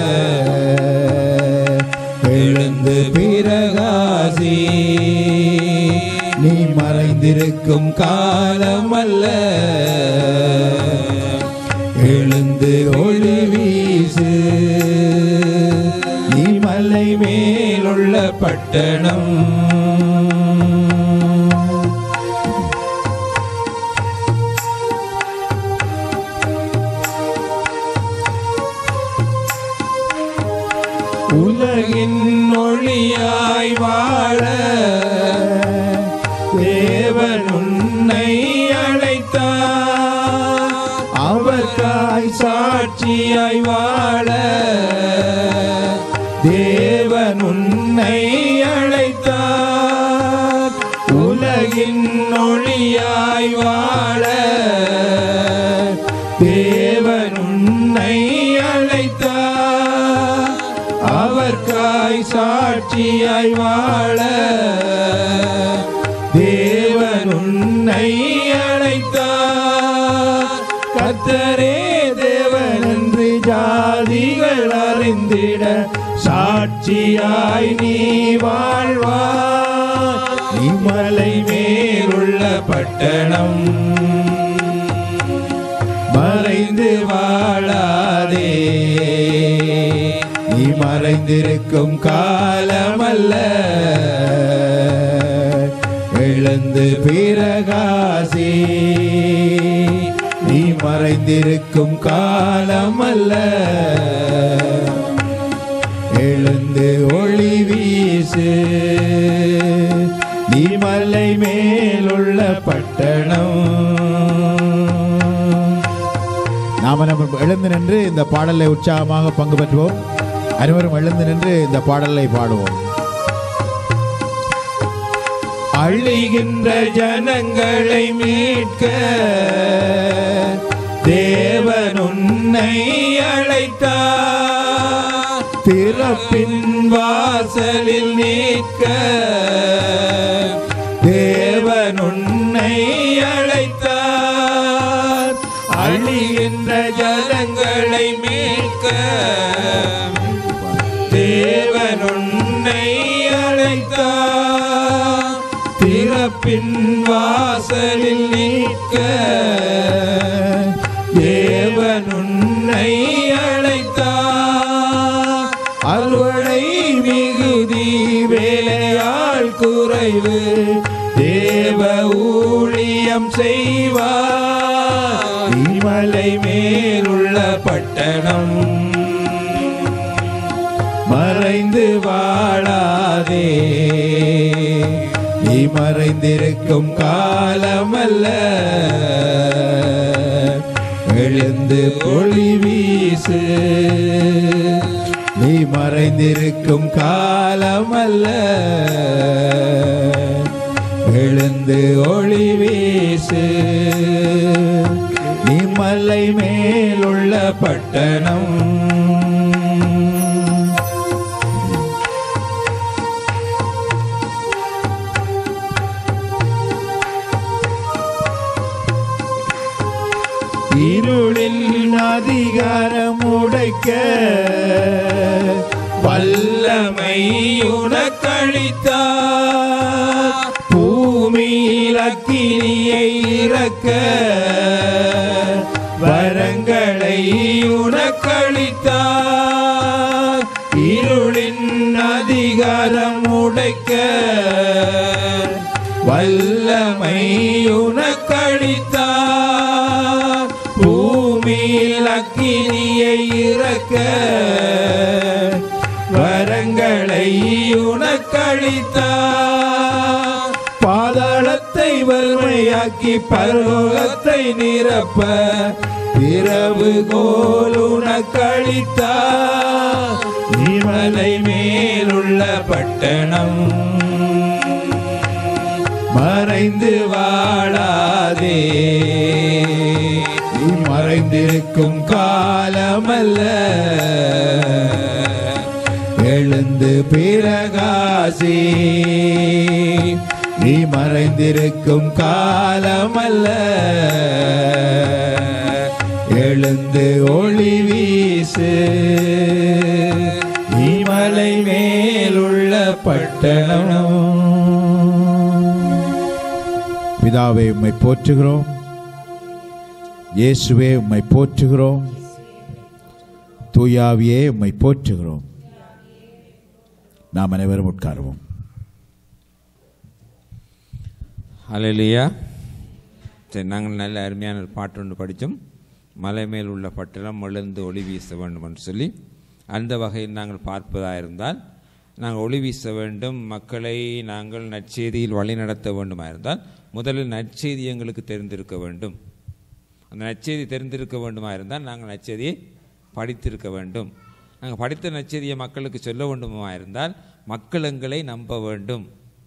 எழுந்து பிரகாசி. நீ மறைந்திருக்கும் காலமல்ல, எழுந்து ஒளி வீசு. நீ மலை மேலுள்ள பட்டணம் உலகின் ஒளியாய் வாழ தேவன் உன்னை அழைத்தார், அவர்காய் சாட்சியாய் வாழ தேவன் உன்னை அழைத்தார். உலகின் ஒளியாய் வாழ தேவன் உன்னை அழைத்தார், அவர்காய் சாட்சியாய் வாழ தேவன் உன்னை அழைத்தார். கர்த்தரே தேவன் என்று ஜாதிகள் அறிந்திட சாட்சியாய் நீ வாழ்வாய். நீ மலை மேலுள்ள பட்டணம் மறைந்து வாழாதே, நீ மறைந்திருக்கும் காலமல்ல, எழுந்து பிரகாசி. நீ மறைந்திருக்கும் காலமல்ல, எழுந்து ஒளி வீசு. நீ மலை மேலுள்ள பட்டணம். நாம எழுந்து நின்று இந்த பாடலை உற்சாகமாக பங்கு பெற்றுவோம். அனைவரும் எழுந்து நின்று இந்த பாடலை பாடுவோம். அழிகின்ற ஜனங்களை மீட்க தேவன் உன்னை அழைத்தார். திறப்பின் வாசலில் நிற்க தேவன் உன்னை அழைத்தார். அழிகின்ற ஜனங்களை மீட்க தேவன் உன்னை அழைத்தார். திறப்பின் வாசலில் நிற்க தேவன் உன்னை அழைத்தார். அறுவடை மிகுதி வேலையாள் குறைவு, தேவ ஊழியம் செய்வார். மலை மேலுள்ள பட்டணம், மறைந்து வாழாதே. நீ மறைந்திருக்கும் காலமல்ல, எழுந்து ஒளி வீசு. நீ மறைந்திருக்கும் காலமல்ல, எழுந்து ஒளி வீசு. நீ மலை மேலுள்ள பட்டணம். இருளின் அதிகாரம் உடைக்க வல்லமை உனக்களித்தார். பூமியில் அக்கினியை இறக்க வரங்களை உனக்களித்தார். இருளின் அதிகாரம் உடைக்க வல்லமை உனக்களித்தார். பூமியில் அக்கினியை இறக்க வரங்களை உனக்களித்தார். பாதாளத்தை வறுமையாக்கி பரலோகத்தை நிரப்ப திறவுகோல் உனக்களித்தார். நீ மலை மேலுள்ள பட்டணம், மறைந்து வாழாதே. நீ மறைந்திருக்கும் காலமல்ல, எழுந்து பிரகாசி. நீ மறைந்திருக்கும் காலமல்ல, எழுந்து ஒளி வீசு. நீ மலை மேலுள்ள பட்டணம். பிதாவே உம்மை போற்றுகிறோம், இயேசுவே உம்மை போற்றுகிறோம், தூயாவியே உம்மை போற்றுகிறோம். நாம் அனைவரும் உட்காருவோம். ஹல்லேலூயா. சரி, நாங்கள் நல்ல அருமையான ஒரு பாட்டு ஒன்று படித்தோம். மலை மேல் உள்ள பட்டணம் எழுந்து ஒளி வீச வேண்டும் என்று சொல்லி, அந்த வகையில் நாங்கள் பார்ப்பதாக இருந்தால் நாங்கள் ஒளி வீச வேண்டும், மக்களை நாங்கள் நற்செய்தியில் வழி நடத்த வேண்டுமாக இருந்தால் முதலில் நற்செய்தி எங்களுக்கு தெரிந்திருக்க வேண்டும். அந்த நற்செய்தி தெரிந்திருக்க வேண்டுமா இருந்தால் நாங்கள் நற்செய்தியை படித்திருக்க வேண்டும். நாங்கள் படித்த நற்செய்தியை மக்களுக்கு சொல்ல வேண்டுமா இருந்தால் மக்கள் எங்களை நம்ப வேண்டும்.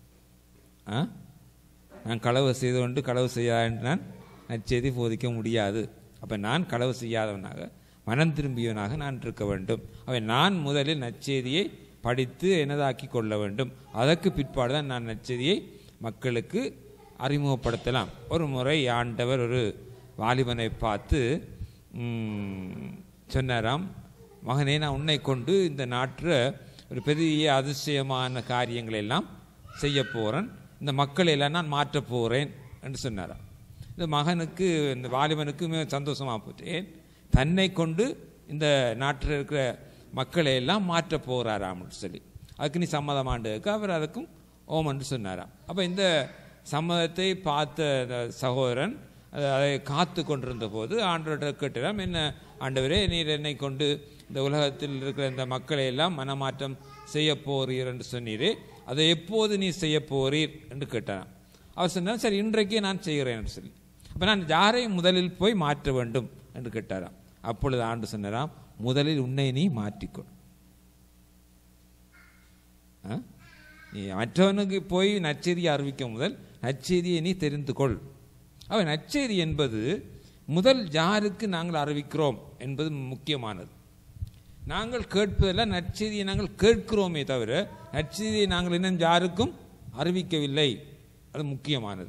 நான் களவு செய்து கொண்டு களவு செய்யாத நான் நற்செய்தி போதிக்க முடியாது. அப்போ நான் களவு செய்யாதவனாக மனம் திரும்பியவனாக நான் இருக்க வேண்டும். அவை நான் முதலில் நற்செய்தியை படித்து எனதாக்கி கொள்ள வேண்டும். அதற்கு பிற்பாடு தான் நான் நற்செய்தியை மக்களுக்கு அறிமுகப்படுத்தலாம். ஒரு முறை ஆண்டவர் ஒரு வாலிபனை பார்த்து சொன்னாராம், மகனே, நான் உன்னை கொண்டு இந்த நாட்டில் ஒரு பெரிய அதிசயமான காரியங்களை எல்லாம் செய்ய போகிறேன், இந்த மக்களை எல்லாம் நான் மாற்றப் போகிறேன் என்று சொன்னாராம். இந்த மகனுக்கு, இந்த வாலிபனுக்கு மிக சந்தோஷமாக போச்சு. தன்னை கொண்டு இந்த நாட்டில் இருக்கிற மக்களை எல்லாம் மாற்ற போகிறாராம்னு சொல்லி அதுக்கு நீ சம்மதமாண்டுக்கு அவர் அதுக்கும் ஓமன்று சொன்னாராம். அப்போ இந்த சம்மதத்தை பார்த்த சகோதரன் அதை காத்து கொண்டிருந்த போது ஆண்டவர்கிட்ட கேட்டாராம், என்ன ஆண்டவரே, நீர் என்னை கொண்டு இந்த உலகத்தில் இருக்கிற இந்த மக்களை எல்லாம் மனமாற்றம் செய்ய போறீர் என்று சொன்னீரே, அதை எப்போது நீ செய்ய போறீர் என்று கேட்டாராம். அவர் சொன்னார், சரி இன்றைக்கே நான் செய்கிறேன் என்று சொல்லி. அப்போ நான் யாரையும் முதலில் போய் மாற்ற வேண்டும் என்று கேட்டாராம். அப்பொழுது ஆண்டு சொன்னாராம், முதலில் உன்னை நீ மாற்றிக்கொள். நீ மற்றவனுக்கு போய் நற்செய்தியை அறிவிக்க முதல் நற்செய்தியை நீ தெரிந்து கொள். அவன் நற்செய்தி என்பது முதல் யாருக்கு நாங்கள் அறிவிக்கிறோம் என்பது முக்கியமானது. நாங்கள் கேட்பதெல்லாம் நற்செய்தியை நாங்கள் கேட்கிறோமே தவிர நற்செய்தியை நாங்கள் இன்னும் யாருக்கும் அறிவிக்கவில்லை. அது முக்கியமானது.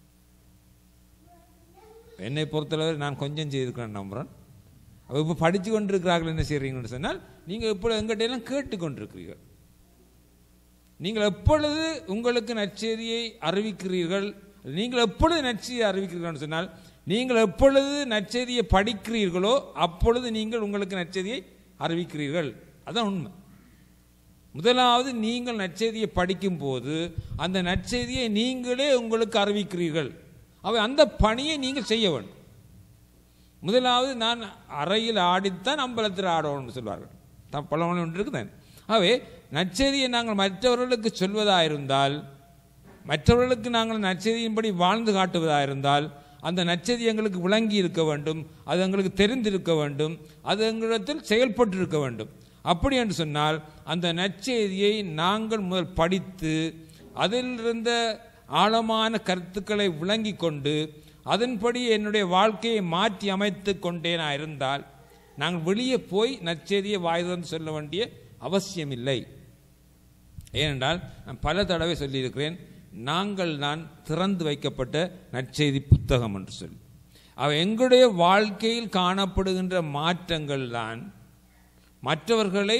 என்னை பொறுத்தளவு நான் கொஞ்சம் செய்திருக்கிறேன் நம்புகிறேன். இப்போ படித்து கொண்டிருக்கிறார்கள் என்ன செய்கிறீங்கன்னு சொன்னால், நீங்கள் இப்பொழுது எங்கிட்ட எல்லாம் கேட்டுக்கொண்டிருக்கிறீர்கள். நீங்கள் எப்பொழுது உங்களுக்கு நற்செய்தியை அறிவிக்கிறீர்கள், நீங்கள் எப்பொழுது நற்செய்தியை அறிவிக்கிறீர்கள் சொன்னால், நீங்கள் எப்பொழுது நற்செய்தியை படிக்கிறீர்களோ அப்பொழுது நீங்கள் உங்களுக்கு நற்செய்தியை அறிவிக்கிறீர்கள். அதுதான் உண்மை. முதலாவது நீங்கள் நற்செய்தியை படிக்கும் போது அந்த நற்செய்தியை நீங்களே உங்களுக்கு அறிவிக்கிறீர்கள். அவை அந்த பணியை நீங்கள் செய்ய வேண்டும். முதலாவது நான் அறையில் ஆடித்தான் அம்பலத்தில் ஆடணும்னு சொல்வார்கள். பழமொழி ஒன்று இருக்குதான். ஆகவே நற்செய்தியை நாங்கள் மற்றவர்களுக்கு சொல்வதாயிருந்தால், மற்றவர்களுக்கு நாங்கள் நற்செய்தியின்படி வாழ்ந்து காட்டுவதாயிருந்தால், அந்த நற்செய்தி எங்களுக்கு விளங்கி இருக்க வேண்டும், அது எங்களுக்கு தெரிந்திருக்க வேண்டும், அது எங்களிடத்தில் செயல்பட்டு இருக்க வேண்டும். அப்படி என்று சொன்னால் அந்த நற்செய்தியை நாங்கள் முதல் படித்து அதில் இருந்த ஆழமான கருத்துக்களை விளங்கி கொண்டு அதன்படி என்னுடைய வாழ்க்கையை மாற்றி அமைத்து கொண்டேனா இருந்தால் நாங்கள் வெளியே போய் நற்செய்தியை வாய்ந்து சொல்ல வேண்டிய அவசியமில்லை. ஏனென்றால் நான் பல தடவை சொல்லியிருக்கிறேன், நாங்கள் தான் திறந்து வைக்கப்பட்ட நற்செய்தி புத்தகம் என்று சொல்லி. எங்களுடைய வாழ்க்கையில் காணப்படுகின்ற மாற்றங்கள் தான் மற்றவர்களை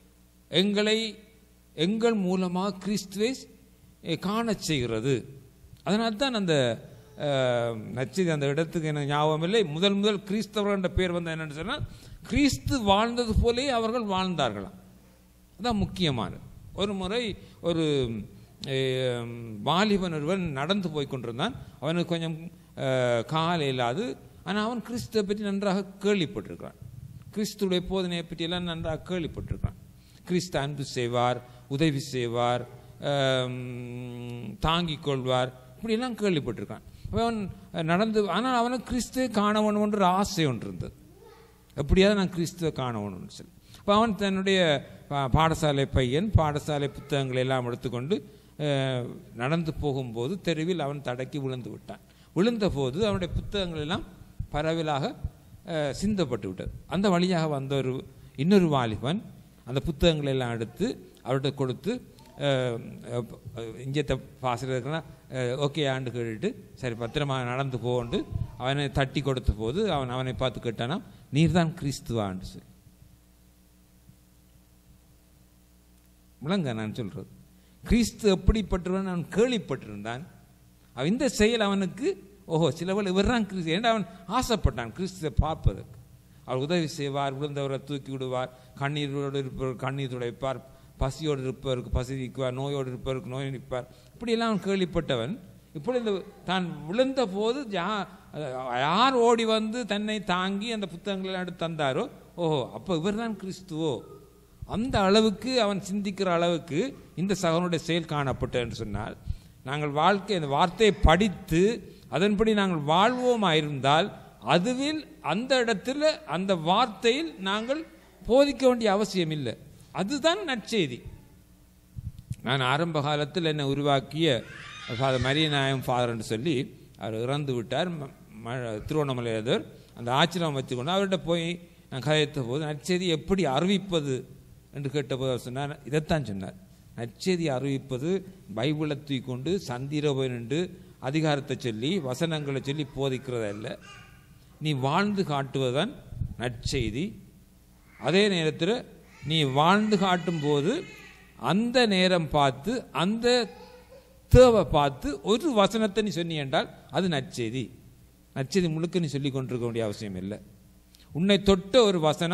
எங்கள் மூலமாக கிறிஸ்துவை காண செய்கிறது. அதனால்தான் அந்த நற்செய்தி அந்த இடத்துக்கு எனக்கு ஞாபகம் இல்லை. முதல் கிறிஸ்தவர்கள் என்ற பேர் வந்து என்னென்னு சொன்னால், கிறிஸ்து வாழ்ந்தது போலே அவர்கள் வாழ்ந்தார்களாம். அதுதான் முக்கியமானது. ஒரு முறை ஒரு வாலிபன் ஒருவன் நடந்து போய் கொண்டிருந்தான். அவனுக்கு கொஞ்சம் கால் இல்லாது, ஆனால் அவன் கிறிஸ்துவை பற்றி நன்றாக கேள்விப்பட்டிருக்கிறான். கிறிஸ்துடைய போதனையை பற்றியெல்லாம் நன்றாக கேள்விப்பட்டிருக்கான். கிறிஸ்து அன்பு செய்வார், உதவி செய்வார், தாங்கிக் கொள்வார், இப்படியெல்லாம் கேள்விப்பட்டிருக்கான். அவன் நடந்து, ஆனால் அவனுக்கு கிறிஸ்துவை காண வேணும் என்ற ஆசை ஒன்று இருந்தது. எப்படியாவது நான் கிறிஸ்துவை காண வேணும்னு சொல்லி அப்போ அவன் தன்னுடைய பாடசாலை புத்தகங்களை எல்லாம் எடுத்துக்கொண்டு நடந்து போகும்போது தெருவில் அவன் தடக்கி விழுந்து விட்டான். விழுந்த போது அவனுடைய புத்தகங்கள் எல்லாம் பரவலாக சிந்தப்பட்டு விட்டது. அந்த வழியாக வந்த இன்னொரு வாலிபன் அந்த புத்தகங்களை எல்லாம் எடுத்து அவர்கிட்ட கொடுத்து, இங்கே பாசில் இருக்கிறனா ஓகே ஆண்டு கேட்டுட்டு, சரி பத்திரமா நடந்து போண்டு அவனை தட்டி கொடுத்த போது அவனை பார்த்து கேட்டானா, நீர் தான் கிறிஸ்துவான்னு சொல்லி. முழங்க நான் சொல்றது, கிறிஸ்து எப்படிப்பட்டவன் அவன் கேள்விப்பட்டிருந்தான். அவன் இந்த செயல் அவனுக்கு ஓஹோ சிலவள் இவர் தான் கிறிஸ்து என்று அவன் ஆசைப்பட்டான் கிறிஸ்துவை பார்ப்பதற்கு. அவர் உதவி செய்வார், விழுந்தவரை தூக்கி விடுவார், கண்ணீரோடு இருப்பவருக்கு கண்ணீர் துடைப்பார், பசியோடு இருப்பவருக்கு பசி நீக்குவார், நோயோடு இருப்பவருக்கு நோய் நீப்பார். இப்படியெல்லாம் அவன் கேள்விப்பட்டவன் இப்பொழுது தான் விழுந்த போது யார் ஓடி வந்து தன்னை தாங்கி அந்த புத்தகங்களெல்லாம் எடுத்து தந்தாரோ, ஓஹோ அப்போ இவர் தான் கிறிஸ்துவோ, அந்த அளவுக்கு அவன் சிந்திக்கிற அளவுக்கு இந்த சகோதரனுடைய செயல் காணப்பட்டது என்று சொன்னால், நாங்கள் அந்த வார்த்தையை படித்து அதன்படி நாங்கள் வாழ்வோமாயிருந்தால் அதுவில் அந்த இடத்துல அந்த வார்த்தையில் நாங்கள் போதிக்க வேண்டிய அவசியம் இல்லை. அதுதான் நற்செய்தி. நான் ஆரம்ப காலத்தில் என்னை உருவாக்கிய ஃபாதர் மரியநாயம் ஃபாதர் என்று சொல்லி அவர் இறந்து விட்டார். திருவண்ணாமலையில் அந்த ஆச்சரியம் வச்சுக்கொண்டு அவர்கிட்ட போய் நான் கதைத்த போது நற்செய்தி எப்படி அறிவிப்பது என்று கேட்டபோது அவர் சொன்னார், இதைத்தான் சொன்னார், நற்செய்தி அறிவிப்பது பைபிளை தூக்கொண்டு சந்திரபை நின்று அதிகாரத்தை சொல்லி வசனங்களை சொல்லி போதிக்கிறதல்ல, நீ வாழ்ந்து காட்டுவதுதான் நற்செய்தி. அதே நேரத்தில் நீ வாழ்ந்து காட்டும் போது அந்த நேரம் பார்த்து அந்த தேவை பார்த்து ஒரு வசனத்தை நீ சொன்னி என்றால் அது நற்செய்தி. நற்செய்தி முழுக்க நீ சொல்லி கொண்டிருக்க வேண்டிய அவசியம் இல்லை. உன்னை தொட்ட ஒரு வசனம்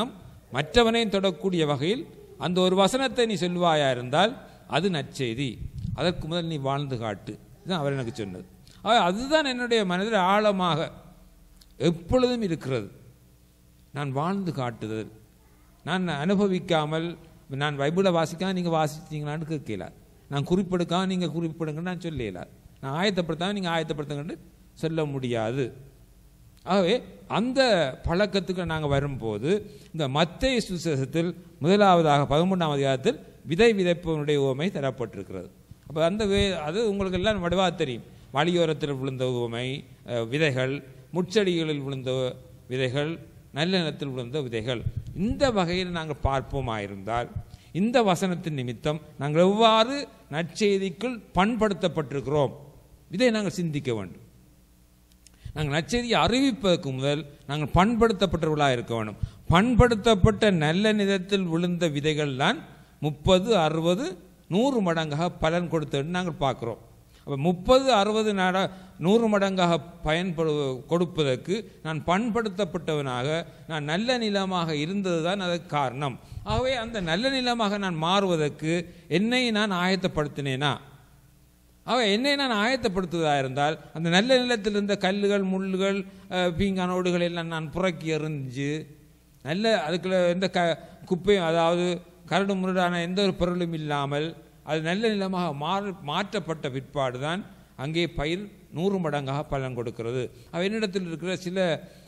மற்றவனையும் தொடக்கூடிய வகையில் அந்த ஒரு வசனத்தை நீ சொல்வாயா இருந்தால் அது நற்செய்தி. அதற்கு முதல் நீ வாழ்ந்து காட்டு. இதுதான் அவர் எனக்கு சொன்னது. அதுதான் என்னுடைய மனதில் ஆழமாக எப்பொழுதும் இருக்கிறது. நான் வாழ்ந்து காட்டுதல். நான் அனுபவிக்காமல், நான் பைபிளை வாசிக்காமல் நீங்கள் வாசிச்சிங்களான்னு கேட்கல. நான் குறிப்பெடுக்காமல் நீங்கள் குறிப்பிடுங்கன்னு நான் சொல்லல. நான் ஆயத்தப்படுத்தாமல் நீங்கள் ஆயத்தப்படுத்துங்கன்னு சொல்ல முடியாது. ஆகவே அந்த பழக்கத்துக்கு நாங்கள் வரும்போது இந்த மத்தேயு சுவிசேஷத்தில் முதலாவதாக 13ஆம் அதிகாரத்தில் விதை விதைப்பவனுடைய உவமை தரப்பட்டிருக்கிறது. அப்போ அந்த அது உங்களுக்கு எல்லாம் வடிவாக தெரியும். வழியோரத்தில் விழுந்த உவமை விதைகள், முட்செடிகளில் விழுந்த விதைகள், நல்ல நிலத்தில் விழுந்த விதைகள். இந்த வகையில் நாங்கள் பார்ப்போமாயிருந்தால் இந்த வசனத்தின் நிமித்தம் நாங்கள் எவ்வாறு நற்செய்திக்குள் பண்படுத்தப்பட்டிருக்கிறோம் இதை நாங்கள் சிந்திக்க வேண்டும். நாங்கள் நற்செய்தியை அறிவிப்பதற்கு முதல் நாங்கள் பண்படுத்தப்பட்டவர்களாக இருக்க வேண்டும். பண்படுத்தப்பட்ட நல்ல நிலத்தில் விழுந்த விதைகள் தான் 30, 60, 100 மடங்காக பலன் கொடுத்ததுன்னு நாங்கள் பார்க்குறோம். அப்போ 30, 60, 100 மடங்காக கொடுப்பதற்கு நான் பண்படுத்தப்பட்டவனாக, நான் நல்ல நிலமாக இருந்தது தான் அதற்கு காரணம். ஆகவே அந்த நல்ல நிலமாக நான் மாறுவதற்கு என்னை நான் ஆயத்தப்படுத்தினேனா? என்னை நான் ஆயத்தப்படுத்துவதாக இருந்தால் அந்த நல்ல நிலத்தில் இருந்த கல்லுகள், முள்ளுகள், பீங்கானோடுகள் எல்லாம் நான் புறக்கி எறிஞ்சு நல்ல அதுக்குள்ள எந்த குப்பையும், அதாவது கரடு முரடான எந்த ஒரு பொருளும் இல்லாமல் அது நல்ல நிலமாக மாற்றப்பட்ட பிற்பாடு தான் அங்கே பயிர் 100 மடங்காக பலன் கொடுக்கிறது. என்னிடத்தில் இருக்கிற சில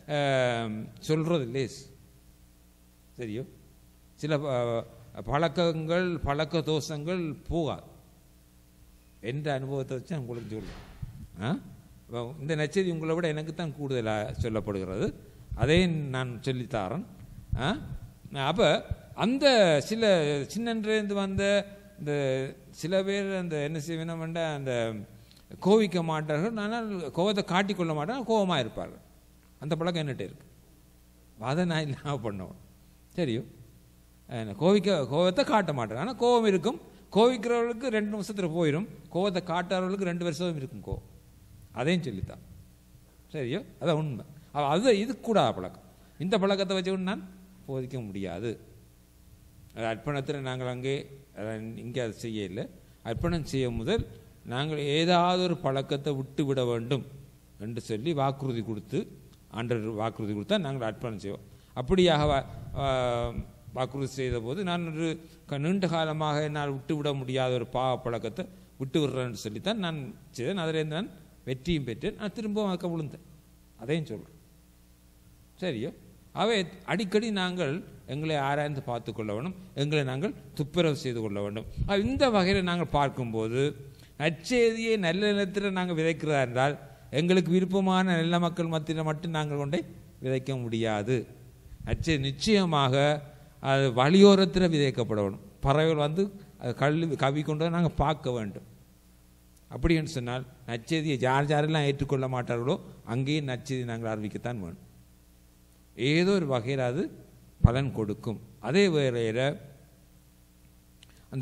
சொல்றது லேஸ் சரியோ, சில பழக்கங்கள், பழக்க தோஷங்கள் போகாது என்ற அனுபவத்தை வச்சு உங்களுக்கு சொல்லுவேன். இந்த நச்செய்தி உங்களை விட எனக்கு தான் கூடுதலாக சொல்லப்படுகிறது. அதே நான் சொல்லித்தாரன். அப்போ அந்த சில சின்னன்றிருந்து வந்த இந்த சில பேர் அந்த என்ன செய்வேன் அந்த கோவிக்க மாட்டார்கள். ஆனால் கோவத்தை காட்டிக்கொள்ள மாட்டேன், கோபமாக இருப்பார்கள். அந்த பழக்கம் என்னட்டே இருக்கு. அதை நான் இல்லாமல் பண்ணுவேன். சரியோ, கோவத்தை காட்ட மாட்டேன். ஆனால் கோபம் இருக்கும். கோவிக்கிறவர்களுக்கு 2 நிமிஷத்தில் போயிடும். கோவத்தை காட்டாதவர்களுக்கு 2 வருஷம் இருக்கும் கோவம். அதையும் சொல்லித்தான். சரியோ, அதான் உண்மை. அது இது கூடாத பழக்கம். இந்த பழக்கத்தை வச்சு நான் போதிக்க முடியாது. அர்ப்பணத்தில் நாங்கள் அங்கே இங்கே அதை செய்யலை. அர்ப்பணம் செய்ய முதல் நாங்கள் ஏதாவது ஒரு பழக்கத்தை விட்டு விட வேண்டும் என்று சொல்லி வாக்குறுதி கொடுத்து, ஆண்டவர் வாக்குறுதி கொடுத்தா நாங்கள் அர்ப்பணம் செய்வோம். அப்படியாக வாக்குறுதி செய்த போது நான் ஒரு நீண்ட காலமாக என்னால் விட்டுவிட முடியாத ஒரு பாவ பழக்கத்தை விட்டு விடுறேன்னு சொல்லித்தான் நான் செய்தேன். அதில் நான் வெற்றியும் பெற்றேன். நான் திரும்பவும் அதுக்கு விழுந்தேன். அதையும் சொல்கிறேன். சரியோ, அடிக்கடி நாங்கள் எங்களை ஆராய்ந்து பார்த்து கொள்ள வேண்டும். எங்களை நாங்கள் துப்புரவு செய்து கொள்ள வேண்டும். இந்த வகையில் நாங்கள் பார்க்கும்போது நற்செய்தியை நல்ல நிலத்தில் நாங்கள் விதைக்கிறதா இருந்தால் எங்களுக்கு விருப்பமான நல்ல மக்கள் மத்தியில் மட்டும் நாங்கள் கொண்டே விதைக்க முடியாது. நற்செய்தி நிச்சயமாக அது வழியோரத்தில் விதைக்கப்பட வேண்டும். பறவைகள் வந்து அது கவி கொண்டு நாங்கள் பார்க்க வேண்டும். அப்படின்னு சொன்னால் நற்செய்தியை யாரெல்லாம் ஏற்றுக்கொள்ள மாட்டார்களோ அங்கேயும் நற்செய்தி நாங்கள் அறிவிக்கத்தான் வேணும். ஏதோ ஒரு வகையில் அது பலன் கொடுக்கும். அதே வேளையில் அந்த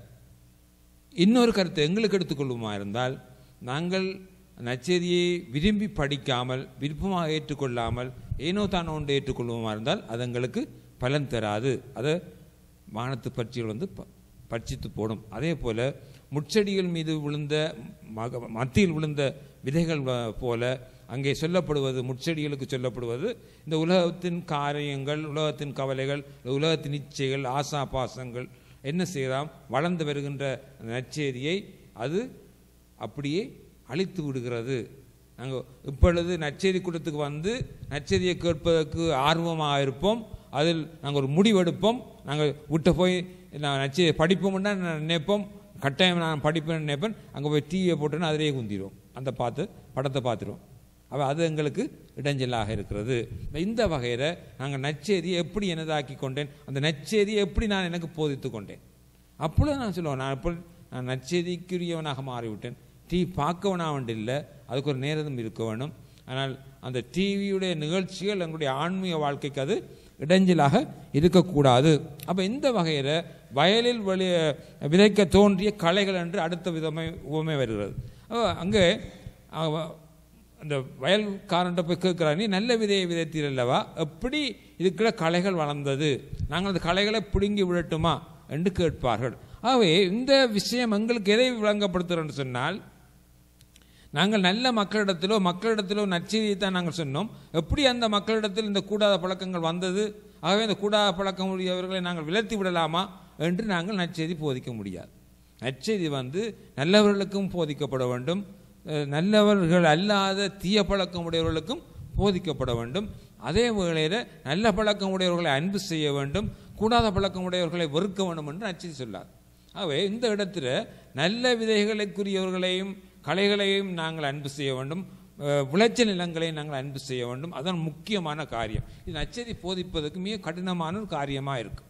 இன்னொரு கருத்தை எங்களுக்கு எடுத்துக்கொள்ளுமா இருந்தால், நாங்கள் நற்செய்தியை விரும்பி படிக்காமல், விருப்பமாக ஏற்றுக்கொள்ளாமல், ஏனோ தானோ ஒன்று ஏற்றுக்கொள்ளுமா இருந்தால் அது எங்களுக்கு பலன் தராது. அதை வானத்து பட்சிகள் வந்து பட்சித்து போடும். அதே போல் முட்செடிகள் மீது விழுந்த மத்தியில் விழுந்த விதைகள் போல அங்கே சொல்லப்படுவது, முட்செடிகளுக்கு சொல்லப்படுவது இந்த உலகத்தின் காரியங்கள், உலகத்தின் கவலைகள், உலகத்தின் இச்சைகள், ஆசா பாசங்கள் என்ன செய்யலாம், வளர்ந்து வருகின்ற நற்செய்தியை அது அப்படியே அழித்து விடுகிறது. நாங்கள் இப்பொழுது நற்செய்தி கூட்டத்துக்கு வந்து நற்செய்தியை கேட்பதற்கு ஆர்வமாக இருப்போம். அதில் நாங்கள் ஒரு முடிவெடுப்போம். நாங்கள் விட்டு போய் நான் நற்செய்தி படிப்போம்னா நான் நினைப்போம், கட்டாயம் நான் படிப்பேன்னு நினைப்பேன். அங்கே போய் டிவியை போட்டோன்னா அதிலேயே குந்திடுவோம், அந்த படத்தை பார்த்துருவோம். அது எங்களுக்கு இடைஞ்சலாக இருக்கிறது. இந்த வகையில் நாங்கள் நற்செய்தியை எப்படி எனதாக்கி கொண்டேன், அந்த நற்செய்தியை எப்படி நான் எனக்கு போதித்து கொண்டேன். அப்பொழுது நான் சொல்லுவேன், நான் நற்செய்திக்குரியவனாக மாறிவிட்டேன். டிவி பார்க்கவனாக வேண்டிய இல்லை, அதுக்கு ஒரு நேரம் இருக்க வேணும். ஆனால் அந்த டிவியுடைய நிகழ்ச்சிகள் எங்களுடைய ஆன்மீக வாழ்க்கைக்கு அது இடைஞ்சலாக இருக்கக்கூடாது. அப்போ இந்த வகையில் வயலில் விதைக்க தோன்றிய களைகள் என்று அடுத்த உவமை வருகிறது. அங்கே அந்த வயல்காரன்ட்ட போய் கேட்குறாங்க, நீ நல்ல விதையை விதைத்தீர் அல்லவா, எப்படி இதுக்குள்ள களைகள் வளர்ந்தது, நாங்கள் அந்த களைகளை பிடுங்கி விடட்டுமா என்று கேட்பார்கள். ஆகவே இந்த விஷயம் எங்களுக்கு எதை விளங்கப்படுத்துகிறோன்னு சொன்னால், நாங்கள் நல்ல மக்களிடத்திலோ நற்செய்தியை தான் நாங்கள் சொன்னோம். எப்படி அந்த மக்களிடத்தில் இந்த கூடாத பழக்கங்கள் வந்தது, ஆகவே இந்த கூடாத பழக்கம் உடையவர்களை நாங்கள் விலத்தி விடலாமா என்று நாங்கள் நற்செய்தி போதிக்க முடியாது. நற்செய்தி நல்லவர்களுக்கும் போதிக்கப்பட வேண்டும், நல்லவர்கள் அல்லாத தீய பழக்கம் உடையவர்களுக்கும் போதிக்கப்பட வேண்டும். அதே வேளையில் நல்ல பழக்கம் உடையவர்களை அன்பு செய்ய வேண்டும், கூடாத பழக்கம் உடையவர்களை வெறுக்க வேண்டும் என்று நற்செய்தி சொல்லார். ஆகவே இந்த இடத்துல நல்ல விதைகளுக்குரியவர்களையும் களைகளையும் நாங்கள் அன்பு செய்ய வேண்டும், விளைச்சல் நிலங்களையும் நாங்கள் அன்பு செய்ய வேண்டும். அதன் முக்கியமான காரியம். இது நற்செய்தி போதிப்பதற்கு மிக கடினமான ஒரு காரியமாக இருக்கும்.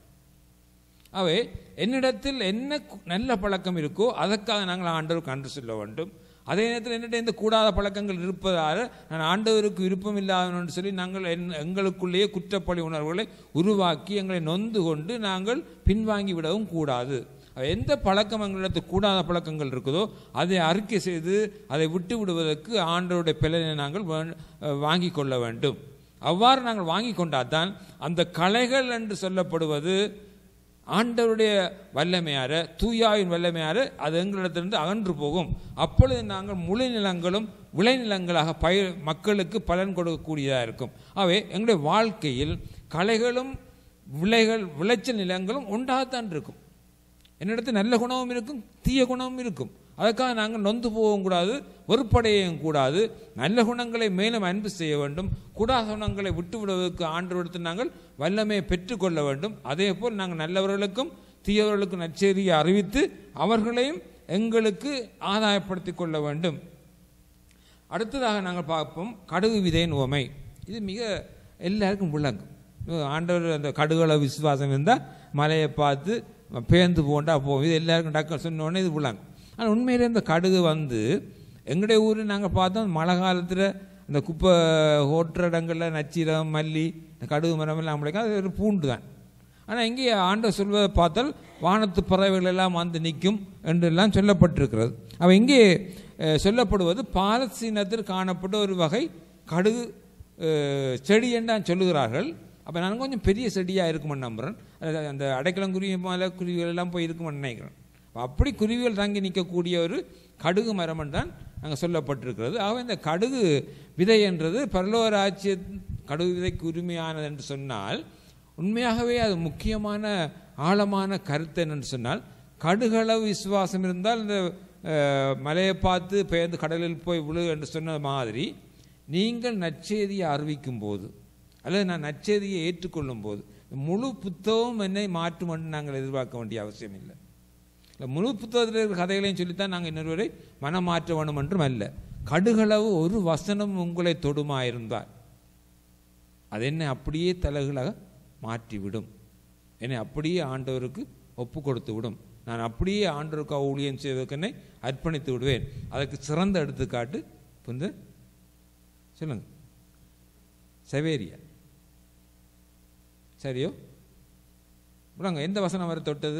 ஆகவே என்னிடத்தில் என்ன நல்ல பழக்கம் இருக்கோ அதற்காக நாங்கள் ஆண்டவருக்கு அன்று சொல்ல வேண்டும். அதே நேரத்தில் என்னிடம் இந்த கூடாத பழக்கங்கள் இருப்பதால் நான் ஆண்டவருக்கு விருப்பம் இல்லாதவன்னு சொல்லி நாங்கள் எங்களுக்குள்ளேயே குற்றப்பழி உணர்வுகளை உருவாக்கி எங்களை நொந்து கொண்டு நாங்கள் பின்வாங்கி விடவும் கூடாது. எந்த பழக்கம் எங்களிடத்தில் கூடாத பழக்கங்கள் இருக்குதோ அதை அறிக்கை செய்து அதை விட்டு விடுவதற்கு ஆண்டவருடைய பிள்ளையை நாங்கள் வாங்கி கொள்ள வேண்டும். அவ்வாறு நாங்கள் வாங்கி கொண்டால்தான் அந்த களைகள் என்று சொல்லப்படுவது ஆண்டவருடைய வல்லமையார, தூயாவின் வல்லமையார அது எங்களிடத்திலிருந்து அகன்று போகும். அப்பொழுது நாங்கள் முழு நிலங்களும் விளைநிலங்களாக மக்களுக்கு பலன் கொடுக்கக்கூடியதாக இருக்கும். ஆகவே எங்களுடைய வாழ்க்கையில் களைகளும் விளைச்சல் நிலங்களும் உண்டாகத்தான் இருக்கும். என்னிடத்தில் நல்ல குணமும் இருக்கும், தீய குணமும் இருக்கும். அதற்காக நாங்கள் நொந்து போகவும் கூடாது, வெறுப்படையவும் கூடாது. நல்ல குணங்களை மேலும் அன்பு செய்ய வேண்டும், கூடாத குணங்களை விட்டு விடுவதற்கு ஆண்டவரிடத்தில் நாங்கள் வல்லமையை பெற்றுக்கொள்ள வேண்டும். அதே போல் நாங்கள் நல்லவர்களுக்கும் தீயவர்களுக்கும் நற்செய்தியை அறிவித்து அவர்களையும் எங்களுக்கு ஆதாயப்படுத்தி கொள்ள வேண்டும். அடுத்ததாக நாங்கள் பார்ப்போம் கடுகு விதையின் உவமை. இது மிக எல்லாருக்கும் விளங்கும். ஆண்டவர் அந்த கடுகள விசுவாசம் இருந்தால் மலையை பார்த்து பேர்ந்து போண்டா போகும். இது எல்லாருக்கும் டக்கு சொன்னோடனே இது விளங்கும். ஆனால் உண்மையிலே இந்த கடுகு எங்களுடைய ஊரில் நாங்கள் பார்த்தோம், மழை காலத்தில் இந்த குப்பை ஓட்டுற இடங்களில் நச்சீரம் மல்லி இந்த கடுகு மரம் எல்லாம் முளைக்கும். அது ஒரு பூண்டு தான். ஆனால் இங்கே ஆண்டவர் சொல்வதை பார்த்தால் வானத்து பறவைகள் எல்லாம் நிற்கும் என்றெல்லாம் சொல்லப்பட்டிருக்கிறது. அவள் இங்கே சொல்லப்படுவது பாலஸ்தீனத்தில் காணப்பட்ட ஒரு வகை கடுகு செடி என்றான் சொல்லுகிறார்கள். அப்போ நான் கொஞ்சம் பெரிய செடியாக இருக்குமென்னு நம்புகிறேன். அந்த அடைக்கலங்குருவி மேலே குருவிகள் எல்லாம் போய் இருக்குமென்னு நினைக்கிறேன். அப்படி குருவிகள் தங்கி நிற்கக்கூடிய ஒரு கடுகு மரம் தான் நாங்கள் சொல்லப்பட்டிருக்கிறது. ஆக இந்த கடுகு விதை என்றது பரலோகராஜ்ய கடுகு விதைக்கு உரிமையானது என்று சொன்னால் உண்மையாகவே அது முக்கியமான ஆழமான கருத்து என்னென்று சொன்னால், கடுகளவு விசுவாசம் இருந்தால் இந்த மலையை பார்த்து பெயர்ந்து கடலில் போய் விழு என்று சொன்ன மாதிரி நீங்கள் நற்செய்தியை அறிவிக்கும் போது அல்லது நான் நற்செய்தியை ஏற்றுக்கொள்ளும் போது முழு புத்தகம் என்னை மாற்றும் என்று நாங்கள் எதிர்பார்க்க வேண்டிய அவசியம் இல்லை. முழு புத்தகத்தில் இருக்கிற கதைகளையும் சொல்லித்தான் நாங்கள் இன்னொருவரை மனம் மாற்ற வேணும் என்றும் அல்ல. கடுகளவு ஒரு வசனம் உங்களை தொடுமாயிருந்தால் அது என்னை அப்படியே தலைகளாக மாற்றிவிடும், என்னை அப்படியே ஆண்டவருக்கு ஒப்பு கொடுத்து விடும். நான் அப்படியே ஆண்டவருக்கு ஊழியம் செய்வதற்கு என்னை அர்ப்பணித்து விடுவேன். அதற்கு சிறந்த எடுத்துக்காட்டு சொல்லுங்க, சவேரியா. சரியோ விடுங்க. எந்த வசனம் வரை தொட்டது?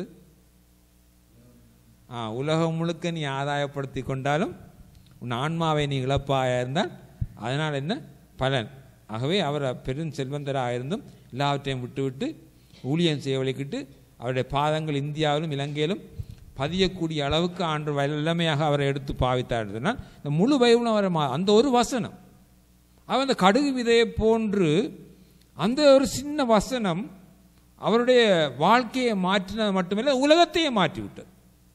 உலகம் முழுக்க நீ ஆதாயப்படுத்தி கொண்டாலும் உன் ஆன்மாவை நீ இழப்பாக இருந்தால் அதனால் என்ன பலன்? ஆகவே அவர் பெரும் செல்வந்தராக இருந்தும் எல்லாவற்றையும் விட்டுவிட்டு ஊழியம் செய்ய வழிக்கிட்டு அவருடைய பாதங்கள் இந்தியாவிலும் இலங்கையிலும் பதியக்கூடிய அளவுக்கு ஆண்டு வல்லமையாக அவரை எடுத்து பாவித்தார். இந்த முழு பைபிளும் அவர் அந்த ஒரு வசனம் அவர் அந்த கடுகு விதையை போன்று அந்த ஒரு சின்ன வசனம் அவருடைய வாழ்க்கையை மாற்றினது மட்டுமில்லை, உலகத்தையே மாற்றிவிட்டது.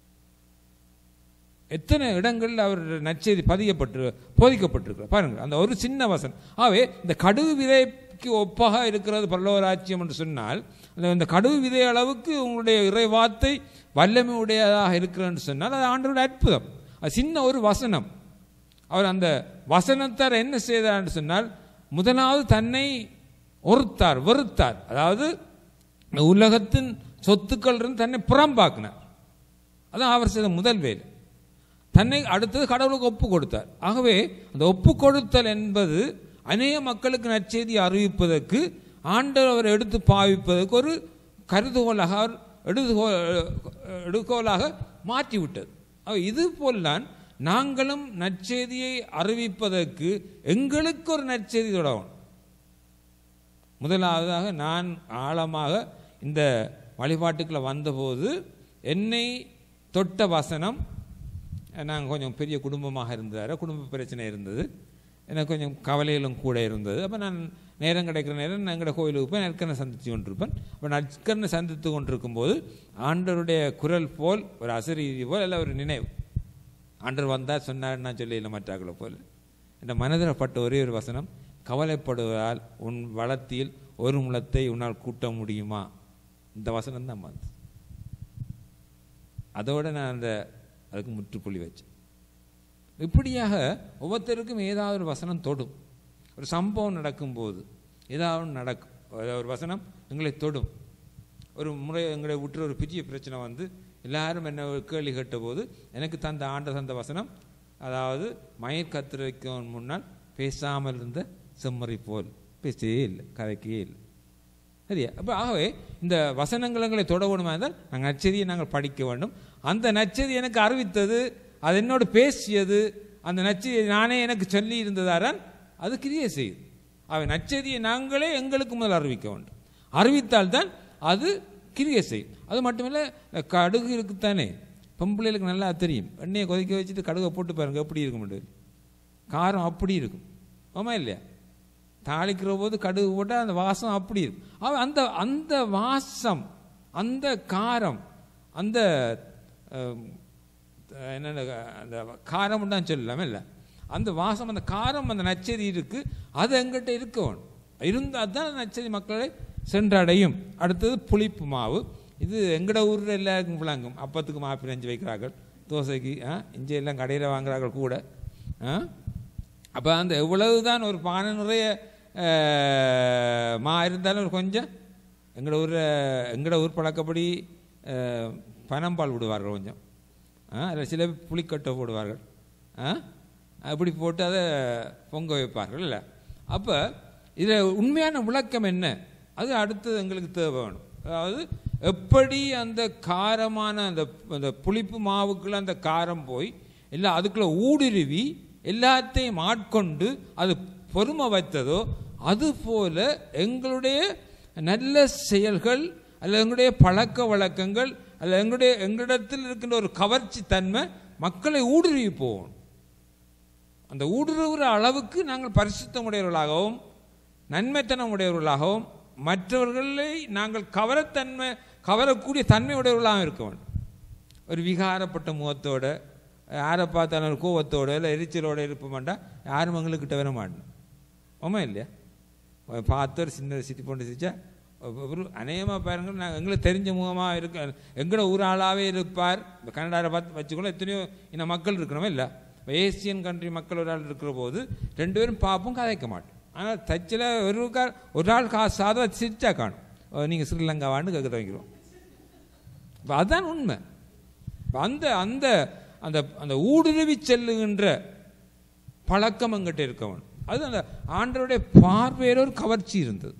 எத்தனை இடங்களில் அவர் நற்செய்தி போதிக்கப்பட்டிருக்கிறார் பாருங்கள், அந்த ஒரு சின்ன வசனம். ஆகவே இந்த கடுகு விதைக்கு ஒப்பாக இருக்கிறது பரலோகராஜ்யம் என்று சொன்னால், இந்த கடுகு விதை அளவுக்கு உங்களுடைய இறைவார்த்தை வல்லமை உடையதாக இருக்கிறது என்று சொன்னால் அது ஆண்டவருடைய அற்புதம். அது சின்ன ஒரு வசனம். அவர் அந்த வசனத்தார் என்ன செய்தார் என்று சொன்னால், முதலாவது தன்னை வெறுத்தார். அதாவது உலகத்தின் சொத்துக்கள் இருந்து தன்னை புறம்பாக்கினார். அதான் அவர் செய்த முதல் வேலை. தன்னை அடுத்தது கடவுளுக்கு ஒப்பு கொடுத்தார். ஆகவே அந்த ஒப்பு கொடுத்தல் என்பது அநேக மக்களுக்கு நற்செய்தி அறிவிப்பதற்கு ஆண்டவர் எடுத்து பாவிப்பதற்கு ஒரு கருதுகோளாக எடுத்துகோலாக மாற்றிவிட்டது. இது போல்தான் நாங்களும் நற்செய்தியை அறிவிப்பதற்கு எங்களுக்கு ஒரு நற்செய்தி தொடரும். முதலாவதாக நான் ஆழமாக இந்த வழிபாட்டுக்குள்ள வந்தபோது என்னை தொட்ட வசனம், நாங்கள் கொஞ்சம் பெரிய குடும்பமாக இருந்தார், குடும்ப பிரச்சனை இருந்தது, எனக்கு கொஞ்சம் கவலைகளும் கூட இருந்தது. அப்போ நான் நேரம் கிடைக்கிற நேரம் எங்களோட கோயிலுக்கு போய் நற்கரணை சந்தித்து கொண்டிருப்பேன். அப்போ நற்கரணை சந்தித்து கொண்டிருக்கும்போது ஆண்டவருடைய குரல் போல் ஒரு அசரீதி போல் இல்லை ஒரு நினைவு, ஆண்டவர் வந்தால் சொன்னார் நான் சொல்லி இல்லை மற்றாக்களை போல் என் மனதில் பட்ட ஒரே ஒரு வசனம், கவலைப்படுவதால் உன் வளத்தில் ஒரு முளத்தை உன்னால் கூட்ட முடியுமா? இந்த வசனம் தான் வந்து அதோடு நான் அதுக்கு முற்றுப்புள்ளி வச்சேன். இப்படியாக ஒவ்வொருத்தருக்கும் ஏதாவது ஒரு வசனம் தொடும். ஒரு சம்பவம் நடக்கும்போது ஏதாவது நடக்கும், ஒரு வசனம் எங்களை தொடும். ஒரு முறை எங்களை விட்டு ஒரு பெரிய பிரச்சனை வந்து எல்லாரும் என்ன கேள்வி கேட்ட போது எனக்கு தந்த ஆண்ட வசனம், அதாவது மயிர் கத்திரிக்கு முன்னால் பேசாமல் இருந்த செம்மறி போல், பேசவே இல்லை, கதைக்கே இல்லை. சரியா? அப்போ ஆகவே இந்த வசனங்களை தொட வேணுமா இருந்தால் நாங்கள் நற்செய்தியை நாங்கள் படிக்க வேண்டும். அந்த நற்செய்தி எனக்கு அறிவித்தது, அது என்னோடு பேசியது, அந்த நற்செய்தியை நானே எனக்கு சொல்லி இருந்ததாரான் அது கிரியை செய்யுது. அவை நற்செய்தியை நாங்களே எங்களுக்கு முதல் அறிவிக்க வேண்டும். அறிவித்தால்தான் அது கிரியை செய்யும். அது மட்டுமில்லை, கடுகு இருக்குத்தானே, பொம்பளைகளுக்கு நல்லா தெரியும். எண்ணெயை கொதிக்க வச்சுட்டு கடுகை போட்டு பாருங்க எப்படி இருக்க முடியாது, காரம் அப்படி இருக்கும். ஆமா இல்லையா? தாளிக்கிற போது கடுகு போட்டால் அந்த வாசம் அப்படி இருக்கும். அந்த அந்த வாசம், அந்த காரம், அந்த என்னென்ன அந்த காரம் தான் சொல்லலாமே இல்லை, அந்த வாசம், அந்த காரம், அந்த நச்செய்தி இருக்குது, அது எங்கிட்ட இருக்க வேணும். இருந்தால் தான் நச்செய்தி மக்களை சென்றடையும். அடுத்தது புளிப்பு மாவு. இது எங்கட ஊரில் எல்லாருக்கும் விளங்கும். அப்பத்துக்கு மாவு பிணைஞ்சு வைக்கிறார்கள், தோசைக்கு இஞ்சி எல்லாம் கடையில் வாங்குறார்கள் கூட. அப்போ அந்த எவ்வளவு தான் ஒரு பானை நிறைய மா இருந்தாலும் ஒரு கொஞ்சம் எங்கட ஊர் பழக்கப்படி பனம்பால் விடுவார்கள் கொஞ்சம், அதில் சில புளிக்கட்டை போடுவார்கள், அப்படி போட்டு அதை பொங்க வைப்பார்கள் இல்லை. அப்போ இதில் உண்மையான விளக்கம் என்ன, அது அடுத்தது எங்களுக்கு தேவை வேணும். அதாவது எப்படி அந்த காரமான அந்த புளிப்பு மாவுக்குள்ள அந்த காரம் போய் இல்லை அதுக்குள்ளே ஊடுருவி எல்லாத்தையும் ஆட்கொண்டு அது பொறுமை வைத்ததோ, அதுபோல எங்களுடைய நல்ல செயல்கள் அல்ல எங்களுடைய பழக்க வழக்கங்கள் அல்ல எங்களிடத்தில் இருக்கின்ற ஒரு கவர்ச்சி தன்மை மக்களை ஊடுருவி போகணும். அந்த ஊடுருவுற அளவுக்கு நாங்கள் பரிசுத்தமுடையவர்களாகவும் நன்மைத்தனம் உடையவர்களாகவும் மற்றவர்களை நாங்கள் கவரக்கூடிய தன்மை உடையவர்களாகவும் இருக்க வேண்டும். ஒரு விகாரப்பட்ட முகத்தோட யாரை பார்த்தாலும் ஒரு கோவத்தோடு இல்லை எரிச்சலோடு இருப்போமாண்டா யாரும் எங்களுக்கிட்ட வர மாட்டோம். ஆமாம் இல்லையா? பார்த்து ஒரு சின்ன சிட்டி போட்டு சிரிச்சா ஒரு அநேகமாக பாருங்கள், நாங்கள் எங்களுக்கு தெரிஞ்ச முகமாக இருக்க எங்களோட ஊர் ஆளாகவே இருப்பார். இப்போ கனடாவில் பார்த்து வச்சுக்கொள்ள எத்தனையோ இந்த மக்கள் இருக்கிறோமே இல்லை, ஏசியன் கண்ட்ரி மக்கள் ஒரு ஆள் இருக்கிற போது ரெண்டு பேரும் பார்ப்போம், கதைக்க மாட்டோம். ஆனால் தச்சில் ஒரு ஆள் சாதம் சிரிச்சா காணும், நீங்கள் ஸ்ரீலங்காவான்னு கேட்க துவங்கிடுவோம். இப்போ அதுதான் உண்மை. அந்த அந்த அந்த அந்த ஊடுருவி செல்லுகின்ற பழக்கம் எங்கிட்ட இருக்கவன், அது அந்த ஆண்டவருடைய பார்வையில் ஒரு கவர்ச்சி இருந்தது.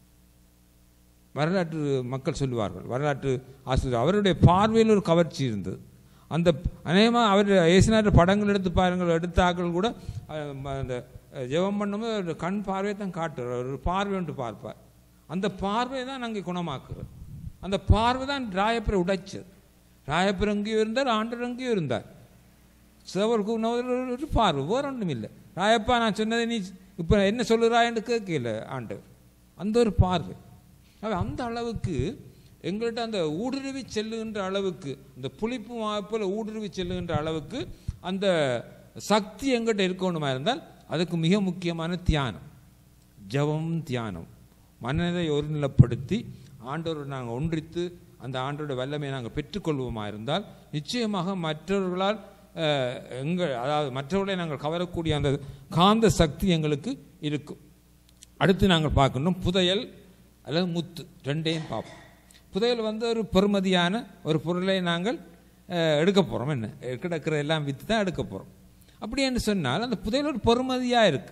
வரலாற்று மக்கள் சொல்லுவார்கள், வரலாற்று ஆசிரியர், அவருடைய பார்வையில் ஒரு கவர்ச்சி இருந்தது. அந்த அநேகமாக அவர் ஏசினார் படங்கள் எடுத்து பாருங்கள், எடுத்த ஆக்கள் கூட அந்த ஜெபம் பண்ணும்போது கண் பார்வையை தான் காட்டுறார், ஒரு பார்வை ஒன்று பார்ப்பார். அந்த பார்வை தான் நாங்கள் குணமாக்குறோம். அந்த பார்வை தான் ராயப்பரை உடைச்சது. ராயப்பர் எங்கேயும் இருந்தார், ஆண்டவர் எங்கேயும் இருந்தார். சேவருக்கு ஒரு பார்வை, வேற ஒன்றும் இல்லை. ராயப்பா நான் சொன்னதை நீ இப்போ என்ன சொல்லுறான்னு கேட்கல ஆண்டவர், அந்த ஒரு பார்வை. அந்த அளவுக்கு எங்கள்கிட்ட அந்த ஊடுருவி செல்லுகின்ற அளவுக்கு, இந்த புளிப்பு மாப்பில் ஊடுருவி செல்லுகின்ற அளவுக்கு அந்த சக்தி எங்கிட்ட இருக்கணுமா இருந்தால் அதுக்கு மிக முக்கியமான தியானம், ஜபம், தியானம். மனதை ஒருநிலைப்படுத்தி ஆண்டவரோடு நாங்கள் ஒன்றித்து அந்த ஆண்டோட வல்லமையை நாங்கள் பெற்றுக்கொள்வோமா இருந்தால் நிச்சயமாக மற்றவர்களால் அதாவது மற்றவர்களை நாங்கள் கவரக்கூடிய அந்த காந்த சக்தி எங்களுக்கு இருக்கும். அடுத்து நாங்கள் பார்க்கணும் புதையல் அல்லது முத்து, ரெண்டையும் பார்ப்போம். புதையல் ஒரு பெறுமதியான ஒரு பொருளை நாங்கள் எடுக்க போகிறோம். என்ன கிடக்கிற எல்லாம் விற்று தான் எடுக்க போகிறோம். அப்படி என்று சொன்னால் அந்த புதையல் ஒரு பெறுமதியாக இருக்கு.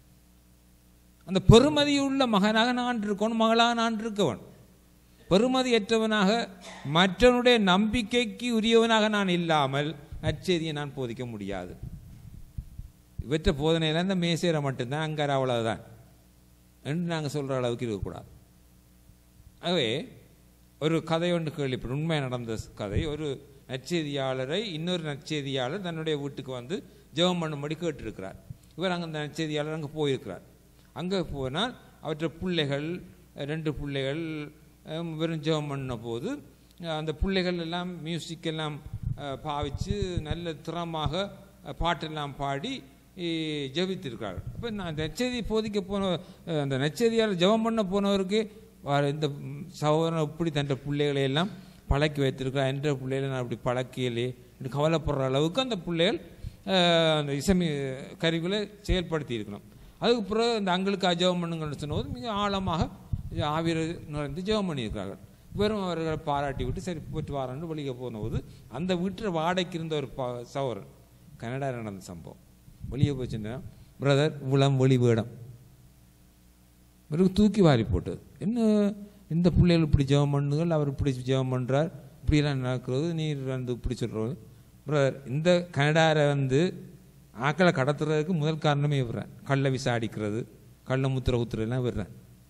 அந்த பெறுமதியுள்ள மகனாக நான் இருக்கணும், மகளாக நான் இருக்கவன். பெறுமதியற்றவனாக மற்றவனுடைய நம்பிக்கைக்கு உரியவனாக நான் இல்லாமல் நற்செய்தியை நான் போதிக்க முடியாது. இவற்ற போதனையில் இந்த மேசேரை மட்டும்தான் அங்கார அவ்வளவுதான் என்று நாங்கள் சொல்கிற அளவுக்கு இருக்கக்கூடாது. ஆகவே ஒரு கதை ஒன்று கேள்விப்படும், உண்மையாக நடந்த கதை. ஒரு நற்செய்தியாளரை இன்னொரு நற்செய்தியாளர் தன்னுடைய வீட்டுக்கு வந்து ஜெபம் பண்ணும்படி கேட்டிருக்கிறார். இவர் அங்கே அந்த நற்செய்தியாளர் அங்கே போயிருக்கிறார். அங்கே போனால் அவற்றை பிள்ளைகள் 2 பிள்ளைகள் வெறும் ஜெபம் பண்ண போது அந்த பிள்ளைகள் எல்லாம் மியூசிக் எல்லாம் பாவித்து நல்ல திறமாக பாட்டெல்லாம் பாடி ஜெபித்திருக்கிறார்கள். அப்போ நான் நற்செய்தியை போதிக்க போன அந்த நற்செய்தியாளர் ஜெபம் பண்ண போனவருக்கு இந்த சகோதரன் இப்படி தன் பிள்ளைகளை எல்லாம் பழக்கி வைத்திருக்கிறார், என்ற பிள்ளைகளை நான் அப்படி பழக்கியலே என்று கவலைப்படுற அளவுக்கு அந்த பிள்ளைகள் அந்த இசை கருவிகளை செயல்படுத்தி இருக்கணும். அதுக்கு பிறகு இந்த அங்களுக்கு ஜெபம் பண்ணுங்கன்னு சொன்னபோது மிக ஆழமாக ஆவிர நுழைந்து ஜெபம் பண்ணியிருக்கிறார்கள். வெறும் அவர்களை பாராட்டி விட்டு சரி போட்டு வாரன்னு வெளியே போனபோது அந்த வீட்டில் வாடகைக்கு இருந்த ஒரு சகோதரன், கனடாவில் நடந்த சம்பவம், வெளியே போச்சுன்னா பிரதர் உளம் ஒளி வேடம் இவருக்கு தூக்கி வாரி போட்டது. என்ன இந்த பிள்ளைகள் இப்படி ஜெபம் பண்ணுங்கள், அவர் இப்படி ஜெபம் பண்ணுறார், இப்படிலாம் நடக்கிறது, நீர் வந்து இப்படி சொல்கிறது. பிரதர் இந்த கனடாரை வந்து ஆக்களை கடத்துறதுக்கு முதல் காரணமே விடுறேன், கள்ள விசாடிக்கிறது, கள்ள முத்திர குத்துறதுலாம் விடுறேன்.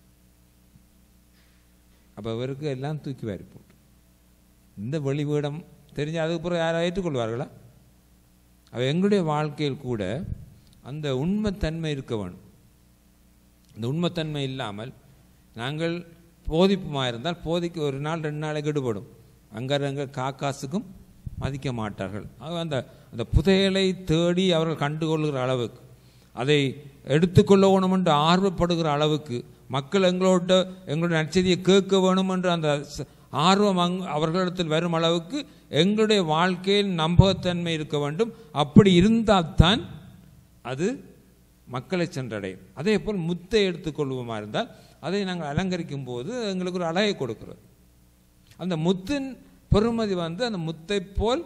அப்போ அவருக்கு எல்லாம் தூக்கி வாரி போட்டு இந்த வெளிவேடம் தெரிஞ்சு அதுக்கப்புறம் யாரும் ஏற்றுக்கொள்வார்களா? அவ எங்களுடைய வாழ்க்கையில் கூட அந்த உண்மைத்தன்மை இருக்க வேணும். இந்த உண்மைத்தன்மை இல்லாமல் நாங்கள் போதிப்புமாக இருந்தால் போதிக்க ஒரு நாள் 2 நாளைக்கு ஈடுபடும், அங்கே காக்காசுக்கும் மதிக்க மாட்டார்கள். ஆக அந்த புதையலை தேடி அவர்கள் கண்டுகொள்கிற அளவுக்கு, அதை எடுத்துக்கொள்ள வேணும் என்று ஆர்வப்படுகிற அளவுக்கு, மக்கள் எங்களுடைய நற்செய்தியை கேட்க வேணும் என்று அந்த ஆர்வம் அவர்களிடத்தில் வரும் அளவுக்கு எங்களுடைய வாழ்க்கையில் நம்பகத்தன்மை இருக்க வேண்டும். அப்படி இருந்தால்தான் அது மக்களை சென்றடையும். அதே போல் முத்தை எடுத்துக்கொள்வோமா இருந்தால் அதை நாங்கள் அலங்கரிக்கும் போது எங்களுக்கு ஒரு அழகை கொடுக்கிறது. அந்த முத்தின் பெருமதி வந்து அந்த முத்தை போல்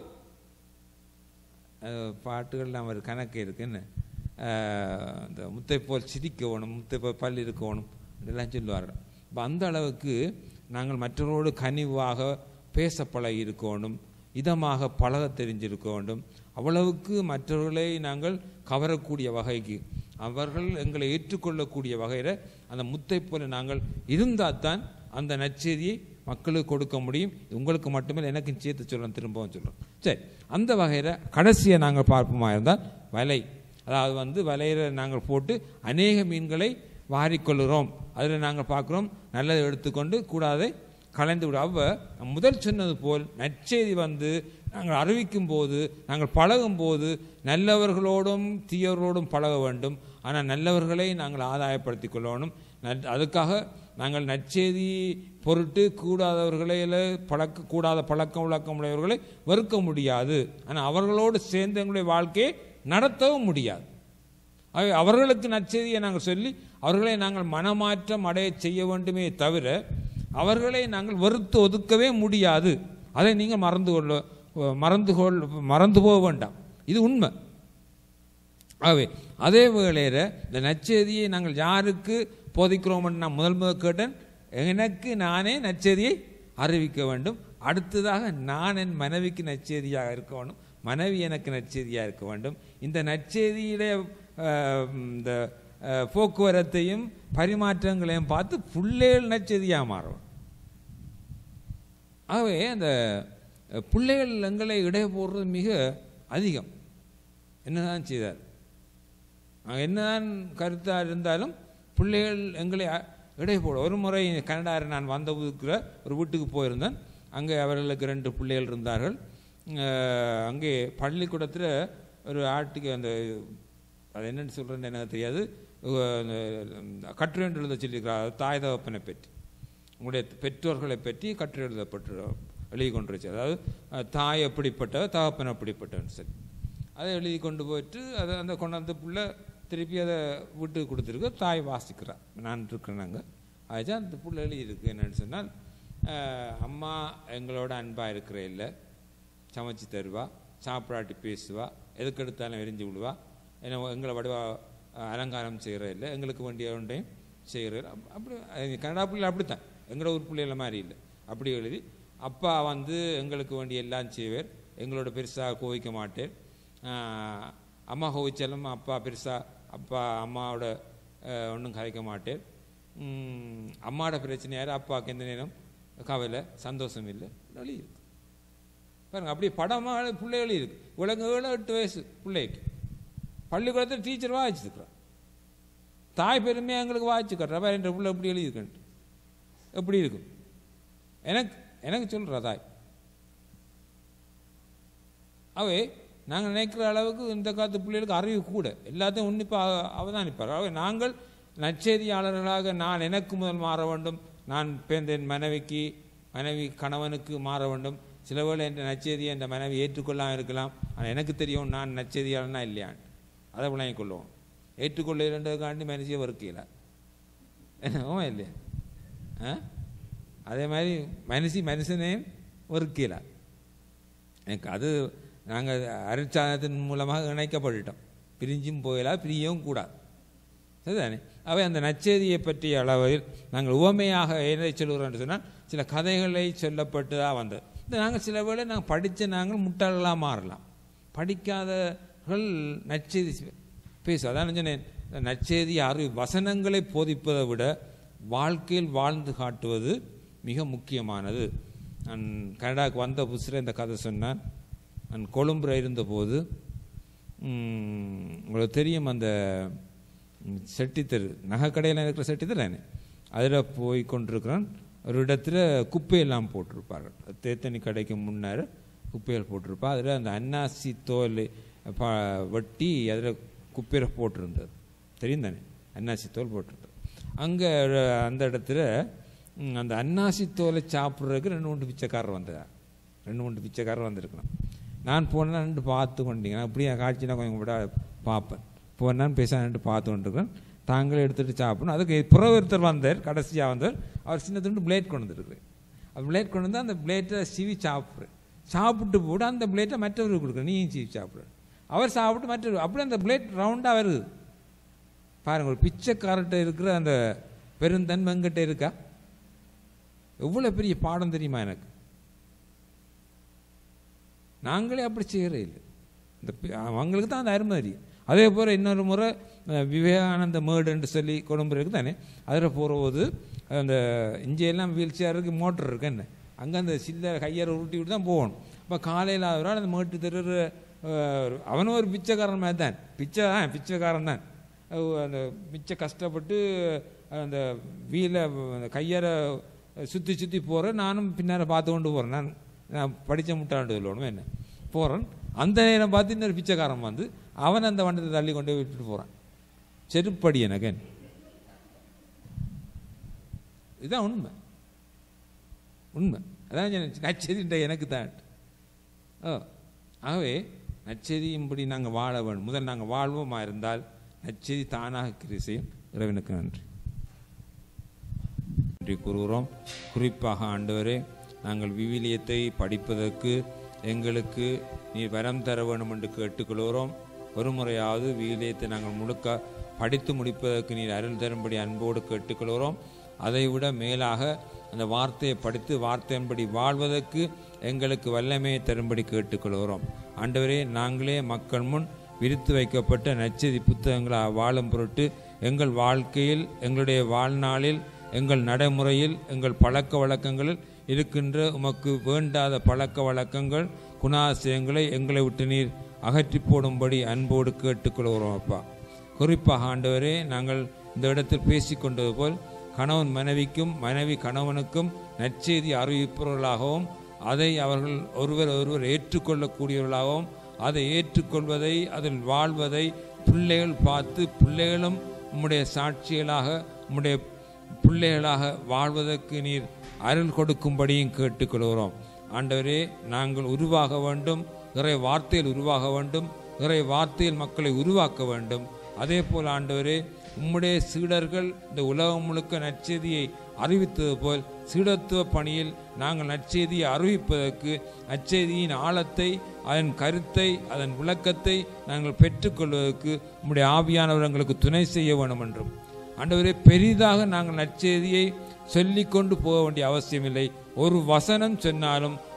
பாட்டுகள்லாம் ஒரு கணக்கு இருக்குன்னு, அந்த முத்தை போல் சிரிக்கணும், முத்தை போல் பல் இருக்கணும் இதெல்லாம் சொல்லுவார்கள். இப்போ அந்த அளவுக்கு நாங்கள் மற்றவரோடு கனிவாக பேச பழகி இருக்கணும், இதமாக பழக தெரிஞ்சிருக்க வேண்டும். அவ்வளவுக்கு மற்றவர்களை நாங்கள் கவரக்கூடிய வகைக்கு, அவர்கள் எங்களை ஏற்றுக்கொள்ளக்கூடிய வகையில் அந்த முத்தை போல நாங்கள் இருந்தால் தான் அந்த நற்செய்தியை மக்களுக்கு கொடுக்க முடியும். உங்களுக்கு மட்டுமே எனக்கும் சேர்த்து சொல்கிறேன், திரும்பவும் சொல்கிறோம். சரி, அந்த வகையில் கடைசியை நாங்கள் பார்ப்போமா இருந்தால் வலை, அதாவது வந்து வலையில் நாங்கள் போட்டு அநேக மீன்களை வாரிக்கொள்கிறோம். அதில் நாங்கள் பார்க்குறோம் நல்லதை எடுத்துக்கொண்டு கூடாதை கலைந்து விட. முதல் சொன்னது போல் நற்செய்தி வந்து நாங்கள் அறிவிக்கும் போது, நாங்கள் பழகும் போது நல்லவர்களோடும் தீயவர்களோடும் பழக வேண்டும். ஆனால் நல்லவர்களை நாங்கள் ஆதாயப்படுத்தி கொள்ளணும். அதுக்காக நாங்கள் நற்செய்தி பொருட்டு கூடாத பழக்கம் வழக்கம் உடையவர்களை வெறுக்க முடியாது. ஆனால் அவர்களோடு சேர்ந்து எங்களுடைய வாழ்க்கையை நடத்தவும் முடியாது. அவர்களுக்கு நற்செய்தியை நாங்கள் சொல்லி அவர்களை நாங்கள் மனமாற்றம் அடைய செய்ய வேண்டுமே தவிர அவர்களை நாங்கள் வெறுத்து ஒதுக்கவே முடியாது. அதை நீங்கள் மறந்து போக வேண்டாம், இது உண்மை. ஆகவே அதே வேளையில் இந்த நற்செய்தியை நாங்கள் யாருக்கு போதிக்கிறோம் என்று நான் முதல் கேட்டேன், எனக்கு நானே நற்செய்தியை அறிவிக்க வேண்டும். அடுத்ததாக நான் என் மனைவிக்கு நற்செய்தியாக இருக்க வேண்டும், மனைவி எனக்கு நற்செய்தியாக இருக்க வேண்டும். இந்த நற்செய்தியிலே இந்த போக்குவரத்தையும் பரிமாற்றங்களையும் பார்த்து பிள்ளைகள் நற்செய்தியாக மாறும். ஆகவே அந்த பிள்ளைகள் எங்களை இடை போடுறது மிக அதிகம். என்னதான் செய்தார், என்னதான் கருத்தாக இருந்தாலும் பிள்ளைகள் எங்களை இடை போட. ஒரு முறை கனடாவில் நான் வந்த ஒரு வீட்டுக்கு போயிருந்தேன். அங்கே அவர்களுக்கு 2 பிள்ளைகள் இருந்தார்கள். அங்கே பள்ளிக்கூடத்தில் ஒரு ஆட்டுக்கு அந்த அது என்னென்னு சொல்கிறேன்னு எனக்கு தெரியாது, கட்டுரை எழுத சொல்லியிருக்கிறார். தாய் தகப்பனை பற்றி, உங்களுடைய பெற்றோர்களை பற்றி கட்டுரை எழுதி கொண்டு வச்சு, அதாவது தாய் எப்படிப்பட்டவர் தகப்பன் எப்படிப்பட்டவன் சரி, அதை எழுதி கொண்டு போயிட்டு அதை அந்த கொண்டாந்து பிள்ளை திருப்பி அதை வீட்டுக்கு கொடுத்துருக்கு. தாய் வாசிக்கிறார், நான் இருக்கிறேன் அங்கே. ஆச்சா அந்த பிள்ளை எழுதியிருக்கு என்னன்னு சொன்னால், அம்மா எங்களோட அன்பாக இருக்கிற இல்லை, சமைச்சு தருவா, சாப்பிடாட்டி பேசுவா, எதுக்கு எடுத்தாலும் எரிஞ்சு விடுவா, ஏன்னா எங்களை வடிவா அலங்காரம் செய்கிற இல்லை, எங்களுக்கு வேண்டிய ஒன்றையும் செய்கிற. அப்படி கனடா பிள்ளைகள் அப்படித்தான், எங்களோட ஊர் பிள்ளைகள மாதிரி இல்லை. அப்படி எழுதி அப்பா வந்து எங்களுக்கு வேண்டிய எல்லாம் செய்வார், எங்களோட பெருசாக கோவிக்க மாட்டேன். அம்மா கோவிச்சாலும் அப்பா பெருசாக அப்பா அம்மாவோட ஒன்றும் கதைக்க மாட்டேன். அம்மாவோட பிரச்சனையாரு அப்பாவுக்கு எந்த நேரம் கவலை சந்தோஷம் இல்லை வழி இருக்கு பாருங்க. அப்படியே படமாக பிள்ளைகள் இருக்கு. உலகங்கள 8 வயசு பிள்ளைக்கு பள்ளிக்கூடத்தில் டீச்சர் வாய்ச்சிருக்கிறான். தாய் பெருமையாக எங்களுக்கு வாய்ச்சிக்கிறா என்ற பிள்ளை எப்படி எழுதியிருக்கேன் எப்படி இருக்கும் எனக்கு சொல்கிறா தாய். அவை நாங்கள் நினைக்கிற அளவுக்கு இந்த காலத்து பிள்ளைகளுக்கு அறிவு கூட எல்லாத்தையும் உன்னிப்பாக அவதானிப்பார். அவை நாங்கள் நற்செய்தியாளர்களாக நான் எனக்கு முதல் மாற வேண்டும், நான் என் மனைவி கணவனுக்கு மாற வேண்டும். சில வேளை என்ற நற்செய்தியை என்ற மனைவி ஏற்றுக்கொள்ளாமல் இருக்கலாம். ஆனால் எனக்கு தெரியும் நான் நற்செய்தியாளனா இல்லையான் அதை விளங்கிக் கொள்வோம். ஏற்றுக்கொள்ள இரண்டுக்காண்டி மனுஷியை வறுக்கல என்னவோ இல்லையா. அதே மாதிரி மனுஷனையும் வறுக்கல. எனக்கு அது நாங்கள் அருட்சாதனத்தின் மூலமாக இணைக்கப்பட்டுட்டோம். பிரிஞ்சும் போகலாம் பிரியவும் கூடாது சரிதானே. அவை அந்த நற்செய்தியை பற்றிய அளவில் நாங்கள் உவமையாக எதை சொல்கிறோம் சொன்னால் சில கதைகளை சொல்லப்பட்டு தான் வந்தது. நாங்கள் சில வேளை நாங்கள் படித்த நாங்கள் முட்டாளர்களாக மாறலாம். படிக்காதவர்கள் நற்செய்தி பேசும். அதான் சொன்னேன் நற்செய்தி வசனங்களை போதிப்பதை விட வாழ்க்கையில் வாழ்ந்து காட்டுவது மிக முக்கியமானது. நான் கனடாவுக்கு வந்த புதுசில் இந்த கதை சொன்னான். நான் கொழும்புல இருந்தபோது உங்களுக்கு தெரியும் அந்த செட்டித்தரு நகைக்கடையில் இருக்கிற செட்டித்தர் தானே அதில் போய் கொண்டிருக்கிறான். ஒரு இடத்துல குப்பையெல்லாம் போட்டிருப்பார்கள். தேத்தனி கடைக்கு முன்னாடி குப்பைகள் போட்டிருப்பா. அதில் அந்த அன்னாசி தோல் வெட்டி அதில் குப்பையில் போட்டிருந்தது தெரியும் தானே. அன்னாசி தோல் போட்டிருந்தது. அங்கே அந்த இடத்துல அந்த அன்னாசி தோலை சாப்பிட்றதுக்கு 2-3 பிச்சைக்காரர் வந்தார். 2-3 பிச்சைக்காரர் வந்திருக்கணும். நான் போனேன் 2 பார்த்து கொண்டீங்க. நான் அப்படியே காட்சினா கொஞ்சம் கூட பார்ப்பேன். போனான்னு பேச 2 பார்த்து கொண்டிருக்கேன். தாங்களே எடுத்துகிட்டு சாப்பிடணும். அதுக்கு புறவருத்தர் வந்தார். கடைசியாக வந்தார். அவர் சின்ன துண்டு பிளேட் கொண்டு வந்துருக்குறேன். அது பிளேட் கொண்டு வந்து அந்த பிளேட்டை சிவி சாப்பிட்றேன். சாப்பிட்டு போட அந்த பிளேட்டை மற்றவருக்கு கொடுக்குறேன். நீயும் சிவி சாப்பிட்றேன். அவர் சாப்பிட்டு மற்றவர் அப்படியே அந்த பிளேட் ரவுண்டாக வருது பாருங்கள். ஒரு பிச்சைக்காரர்கிட்ட இருக்கிற அந்த பெருந்தன்மை எங்கிட்ட இருக்கா? எவ்வளோ பெரிய பாடம் தெரியுமா எனக்கு. நாங்களே அப்படி செய்கிறே இல்லை. இந்த அவங்களுக்கு தான் அந்த அருமை தெரியும். அதே போல் இன்னொரு முறை விவேகானந்த மேடுன்னு சொல்லி கொழும்பு இருக்குது தானே. அதில் போகிறபோது அந்த இஞ்சியெல்லாம் வீல் சேருக்கு மோட்டர் இருக்கு என்ன அங்கே அந்த சில்ல கையாரை உருட்டி விட்டு தான் போகணும். இப்போ காலையில் ஆகிறால் அந்த மேட்டு தெரு அவனும் ஒரு பிச்சைக்காரன் மாதிரி தான். பிச்சைக்காரன் தான். அந்த மிச்ச கஷ்டப்பட்டு அந்த வீலை அந்த கையாரை சுற்றி போகிறேன். நானும் பின்னால் பார்த்து கொண்டு போகிறேன். நான் படித்த முட்டாண்டு சொல்லணும் என்ன போகிறேன். அந்த நேரம் பார்த்து இன்னொரு பிச்சைக்காரன் வந்து அவன் அந்த வண்டத்தை தள்ளி கொண்டு விட்டுட்டு போகிறான். செருப்படி எனக்கு. இதுதான் உண்மை. அதான் நச்செய்தி எனக்கு தான். ஆகவே நச்செய்தியும்படி நாங்கள் வாழ வேண்டும். முதல் நாங்கள் வாழ்வோமா இருந்தால் நச்செய்தி தானாக கிரியை செய்யும். இறைவனுக்கு நன்றி கூறுகிறோம். குறிப்பாக ஆண்டவரே நாங்கள் விவிலியத்தை படிப்பதற்கு எங்களுக்கு நீர் வரம் தர வேண்டும் என்று கேட்டுக்கொள்கிறோம். ஒரு முறையாவது விவிலியத்தை நாங்கள் முழுக்க படித்து முடிப்பதற்கு நீர் அருள் தரும்படி அன்போடு கேட்டுக்கொள்கிறோம். அதைவிட மேலாக அந்த வார்த்தையை படித்து வார்த்தையின்படி வாழ்வதற்கு எங்களுக்கு வல்லமையை தரும்படி கேட்டுக்கொள்கிறோம். ஆண்டவரே நாங்களே மக்கள் முன் விரித்து வைக்கப்பட்ட நற்செய்தி புத்தகங்களை வாழும் பொருட்டு எங்கள் வாழ்க்கையில் எங்களுடைய வாழ்நாளில் எங்கள் நடைமுறையில் எங்கள் பழக்க வழக்கங்களில் இருக்கின்ற உமக்கு வேண்டாத பழக்க வழக்கங்கள் குணாசியங்களை எங்களை விட்டு நீர் அகற்றி போடும்படி அன்போடு கேட்டுக்கொள்கிறோம். அப்பா குறிப்பாக ஆண்டவரே நாங்கள் இந்த இடத்தில் பேசிக்கொண்டது போல் கணவன் மனைவிக்கும் மனைவி கணவனுக்கும் நற்செய்தி அறிவிப்பவர்களாகவும் அதை அவர்கள் ஒருவர் ஏற்றுக்கொள்ளக்கூடியவர்களாகவும் அதை ஏற்றுக்கொள்வதை அதில் வாழ்வதை பிள்ளைகள் பார்த்து பிள்ளைகளும் உம்முடைய சாட்சிகளாக உம்முடைய பிள்ளைகளாக வாழ்வதற்கு நீர் அருள் கொடுக்கும்படியும் கேட்டுக்கொள்கிறோம். ஆண்டவரே நாங்கள் உருவாக வேண்டும். இறை வார்த்தையில் உருவாக வேண்டும். இறை வார்த்தையில் மக்களை உருவாக்க வேண்டும். அதே போல் ஆண்டவரே உம்முடைய சீடர்கள் இந்த உலகம் முழுக்க நற்செய்தியை அறிவித்தது போல் சீடத்துவ பணியில் நாங்கள் நற்செய்தியை அறிவிப்பதற்கு நற்செய்தியின் ஆழத்தை அதன் கருத்தை அதன் விளக்கத்தை நாங்கள் பெற்றுக்கொள்வதற்கு உம்முடைய ஆவியானவர் எங்களுக்கு துணை செய்ய வேண்டும் என்றும் ஆண்டவரே பெரிதாக நாங்கள் நற்செய்தியை சொல்லிக்கொண்டு போக வேண்டிய அவசியமில்லை. ஒரு வசனம் சொன்னாலும்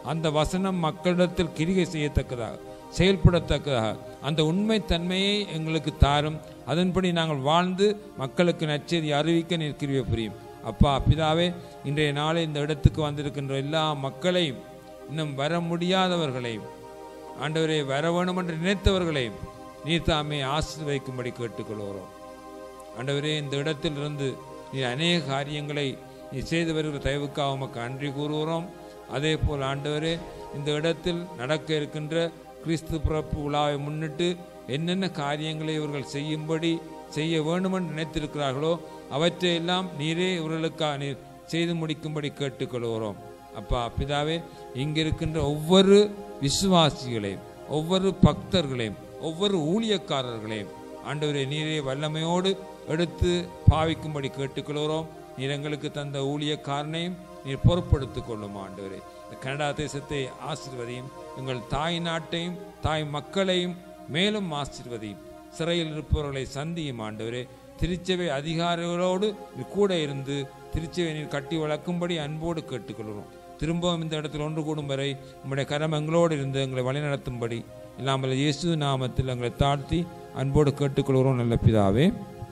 அந்த வசனம் மக்களிடத்தில் கிரிகை செய்யத்தக்கதாக, செயல்படத்தக்கதாக அந்த உண்மைத்தன்மையை எங்களுக்கு தாரும். அதன்படி நாங்கள் வாழ்ந்து மக்களுக்கு நற்செய்தி அறிவிக்க நீர் கிருபை புரியும். அப்பா பிதாவே, இன்றைய நாளை இந்த இடத்துக்கு வந்திருக்கின்ற எல்லா மக்களையும், இன்னும் வர முடியாதவர்களையும், ஆண்டவரே வர வேணும் என்று நினைத்தவர்களையும் நீர் தாமே ஆசீர்வதிக்கும்படி கேட்டுக்கொள்கிறோம். ஆண்டவரே, இந்த இடத்திலிருந்து நீர் அநேக காரியங்களை நீ செய்து வருகிற தயவுக்காக உமக்கு நன்றி கூறுகிறோம். அதே போல் ஆண்டவரே, இந்த இடத்தில் நடக்க இருக்கின்ற கிறிஸ்து பிறப்பு விழாவை முன்னிட்டு என்னென்ன காரியங்களை இவர்கள் செய்ய வேண்டுமென்று நினைத்திருக்கிறார்களோ அவற்றையெல்லாம் நீரே இவர்களுக்காக நீர் செய்து முடிக்கும்படி கேட்டுக்கொள்கிறோம். அப்பா பிதாவே, இங்கிருக்கின்ற ஒவ்வொரு விசுவாசிகளையும், ஒவ்வொரு பக்தர்களையும், ஒவ்வொரு ஊழியக்காரர்களையும் ஆண்டவரே நீரே வல்லமையோடு எடுத்து பாவிக்கும்படி கேட்டுக்கொள்கிறோம். நீர் எங்களுக்கு தந்த ஊழியக்காரனையும் நீர் பொறுப்படுத்திக் கொள்ளும். ஆண்டவரே, இந்த கனடா தேசத்தை ஆசீர்வதியும், எங்கள் தாய் நாட்டையும் தாய் மக்களையும் மேலும் ஆசீர்வதியும். சிறையில் இருப்பவர்களை சந்தியும். ஆண்டவரே, திருச்சபை அதிகாரிகளோடு கூட இருந்து திருச்சபை நீர் கட்டி வளர்க்கும்படி அன்போடு கேட்டுக்கொள்கிறோம். திரும்பவும் இந்த இடத்தில் ஒன்று கூடும் வரை உம்முடைய கரம் எங்களோடு இருந்து எங்களை வழிநடத்தும்படி இல்லாமல் இயேசு நாமத்தில் எங்களை தாழ்த்தி அன்போடு கேட்டுக்கொள்கிறோம். நல்ல பிதாவே.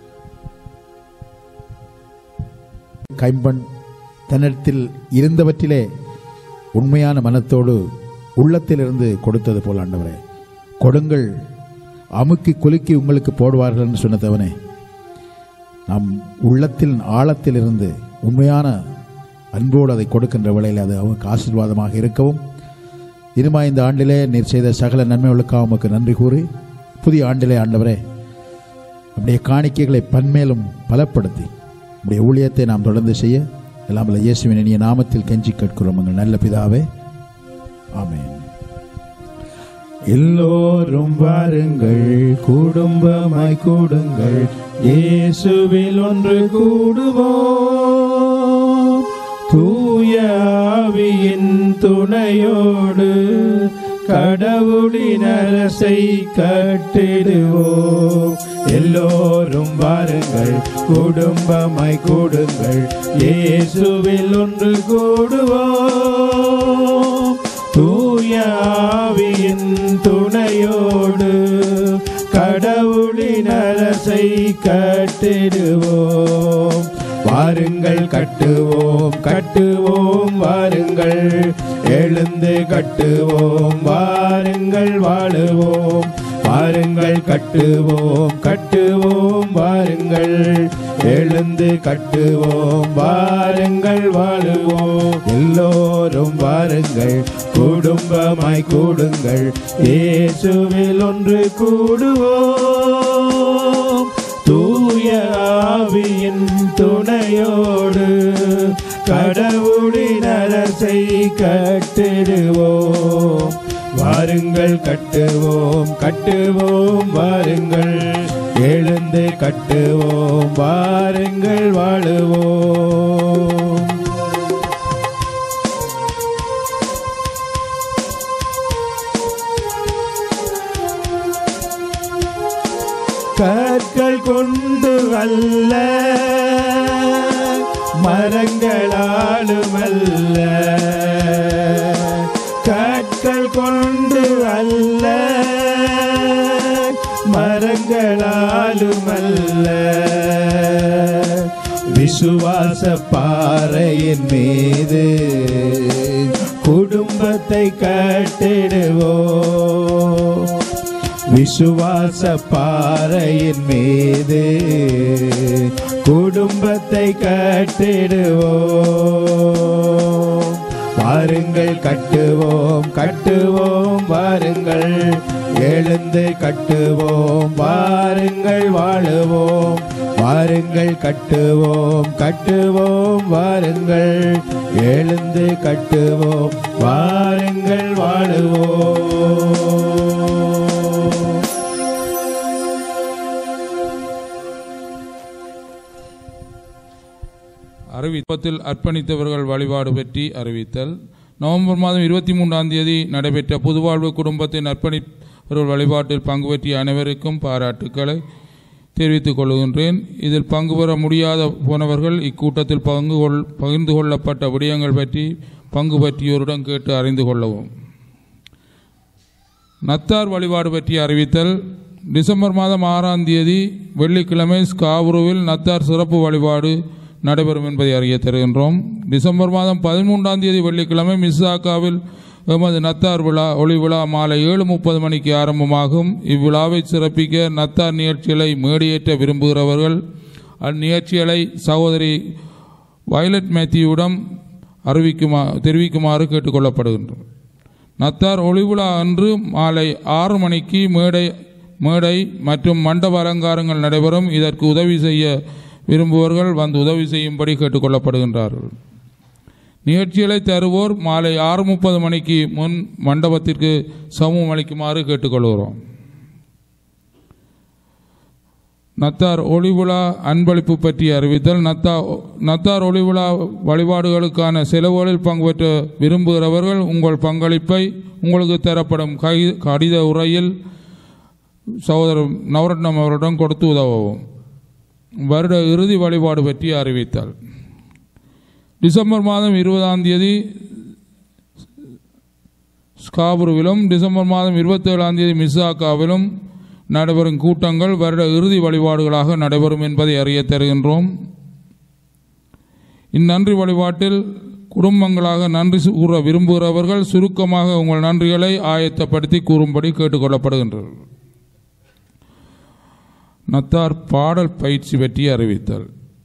கைம்பன் தன்னிடத்தில் இருந்தவற்றிலே உண்மையான மனத்தோடு உள்ளத்திலிருந்து கொடுத்தது போல் ஆண்டவரே, கொடுங்கள், அமுக்கி குலுக்கி உங்களுக்கு போடுவார்கள் என்று சொன்னதவனே, நம் உள்ளத்தின் ஆழத்திலிருந்து உண்மையான அன்போடு அதை கொடுக்கின்ற வேளையில் அது அவருக்கு ஆசீர்வாதமாக இருக்கவும், இனிமா இந்த ஆண்டிலே நீர் செய்த சகல நன்மைகளுக்காக உமக்கு நன்றி கூறி, புதிய ஆண்டிலே ஆண்டவரே அப்படியே காணிக்கைகளை பன்மேலும் பலப்படுத்தி நம்முடைய ஊழியத்தை நாம் தொடர்ந்து செய்ய எல்லாம் இயேசுவின் இனிய நாமத்தில் கெஞ்சி கேட்கிறோம் எங்கள் நல்ல பிதாவே, ஆமென். எல்லோரும் வாருங்கள், குடும்பமாய் கூடுங்கள், இயேசுவில் ஒன்று கூடுவோம். தூய ஆவியின் துணையோடு கடவுளின் அரசை கட்டிடுவோம். எல்லோரும் வாருங்கள், குடும்பமாய் கூடுங்கள், இயேசுவில் ஒன்று கூடுவோம். தூய ஆவியின் துணையோடு கடவுளின் அரசை கட்டிடுவோம். வாருங்கள் கட்டுவோம், கட்டுவோம் வாருங்கள், எழுந்து கட்டுவோம், வாருங்கள் வாழுவோம். வாருங்கள் கட்டுவோம், கட்டுவோம் வாருங்கள், எழுந்து கட்டுவோம், வாருங்கள் வாழுவோம். எல்லோரும் வாருங்கள், குடும்பமாய் கூடுங்கள், இயேசுவில் ஒன்று கூடுவோம். தூய ஆவியின் துணையோடு கடவுளின் அரசை கட்டிடுவோம். வாருங்கள் கட்டுவோம், கட்டுவோம் வாருங்கள், எழுந்து கட்டுவோம், வாருங்கள் வாழுவோம். கற்கள் கொண்டு அல்ல, மரங்களாலும் அல்ல, கற்கள் கொண்டு அல்ல, மரங்களாலும் அல்ல, விசுவாச பாறையின் மீது குடும்பத்தை கட்டிடுவோம். விசுவாச பாறையின் மீது குடும்பத்தை கட்டிடுவோம். வாருங்கள் கட்டுவோம், கட்டுவோம் வாருங்கள், எழுந்து கட்டுவோம், வாருங்கள் வாழுவோம். வாருங்கள் கட்டுவோம், கட்டுவோம் வாருங்கள், எழுந்து கட்டுவோம், வாருங்கள் வாழுவோம். அறிவிப்பத்தில் அர்ப்பணித்தவர்கள் வழிபாடு பற்றி அறிவித்தல். நவம்பர் மாதம் 23ஆம் தேதி நடைபெற்ற புதுவாழ்வு குடும்பத்தின் அர்ப்பணித்தவர்கள் வழிபாட்டில் பங்கு பற்றிய அனைவருக்கும் பாராட்டுக்களை தெரிவித்துக் கொள்கின்றேன். இதில் பங்கு பெற முடியாத போனவர்கள் இக்கூட்டத்தில் பகிர்ந்து கொள்ளப்பட்ட விடயங்கள் பற்றி பங்கு பற்றியோருடன் கேட்டு அறிந்து கொள்ளவும். நத்தார் வழிபாடு பற்றி அறிவித்தல். டிசம்பர் மாதம் 6ஆம் தேதி வெள்ளிக்கிழமை ஸ்காபுருவில் நத்தார் சிறப்பு வழிபாடு நடைபெறும் என்பதை அறிய தருகின்றோம். டிசம்பர் மாதம் 13ஆம் தேதி வெள்ளிக்கிழமை மிஸ்ஸாக்காவில் எமது நத்தார் விழா ஒளி விழா மாலை 7:30 மணிக்கு ஆரம்பமாகும். இவ்விழாவை சிறப்பிக்க நத்தார் நிகழ்ச்சிகளை மேடியேற்ற விரும்புகிறவர்கள் அந்நிகழ்ச்சிகளை சகோதரி வயலட் மேத்யூவிடம் தெரிவிக்குமாறு கேட்டுக்கொள்ளப்படுகின்றோம். நத்தார் ஒளி விழா அன்று மாலை 6 மணிக்கு மேடை மற்றும் மண்டப அலங்காரங்கள் நடைபெறும். இதற்கு உதவி செய்ய விரும்புவர்கள் வந்து உதவி செய்யும்படி கேட்டுக்கொள்ளப்படுகின்றார்கள். நிகழ்ச்சிகளை தருவோர் மாலை 6:30 மணிக்கு முன் மண்டபத்திற்கு சமூகம் அளிக்குமாறு கேட்டுக்கொள்கிறோம். நத்தார் ஒளிவிழா அன்பளிப்பு பற்றி அறிவித்தல். நத்தார் ஒளிவிழா வழிபாடுகளுக்கான செலவுகளில் பங்கு பெற்ற விரும்புகிறவர்கள் உங்கள் பங்களிப்பை உங்களுக்கு தரப்படும் கடித உரையில் சகோதரர் நவரட்னம் அவரிடம் கொடுத்து உதவவும். வருட இறுதி வழிபாடு பற்றி அறிவித்தால். டிசம்பர் மாதம் 20ஆம் தேதி ஸ்காபுருவிலும் டிசம்பர் மாதம் 27ஆம் தேதி மிஸ்ஸாக்காவிலும் நடைபெறும் கூட்டங்கள் வருட இறுதி வழிபாடுகளாக நடைபெறும் என்பதை அறிய தருகின்றோம். இந்நன்றி வழிபாட்டில் குடும்பங்களாக நன்றி கூற விரும்புகிறவர்கள் சுருக்கமாக உங்கள் நன்றிகளை ஆயத்தப்படுத்தி கூறும்படி கேட்டுக்கொள்ளப்படுகின்றனர். நத்தார் பாடல் பயிற்சி பற்றி அறிவித்தல்.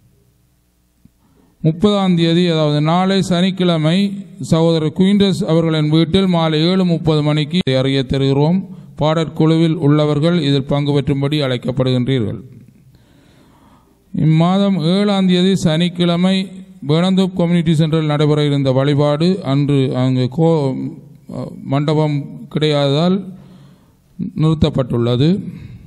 30ஆம் தேதி அதாவது நாளை சனிக்கிழமை சகோதரர் குயின்டஸ் அவர்களின் வீட்டில் மாலை 7:30 மணிக்கு அறிய தருகிறோம். பாடற்குழுவில் உள்ளவர்கள் இதில் பங்கு பெற்றும்படி அழைக்கப்படுகின்றீர்கள். இம்மாதம் 7ஆம் தேதி சனிக்கிழமை வேணந்தோப் கம்யூனிட்டி சென்டரில் நடைபெற இருந்த வழிபாடு அன்று அங்கு மண்டபம் கிடையாததால் நிறுத்தப்பட்டுள்ளது.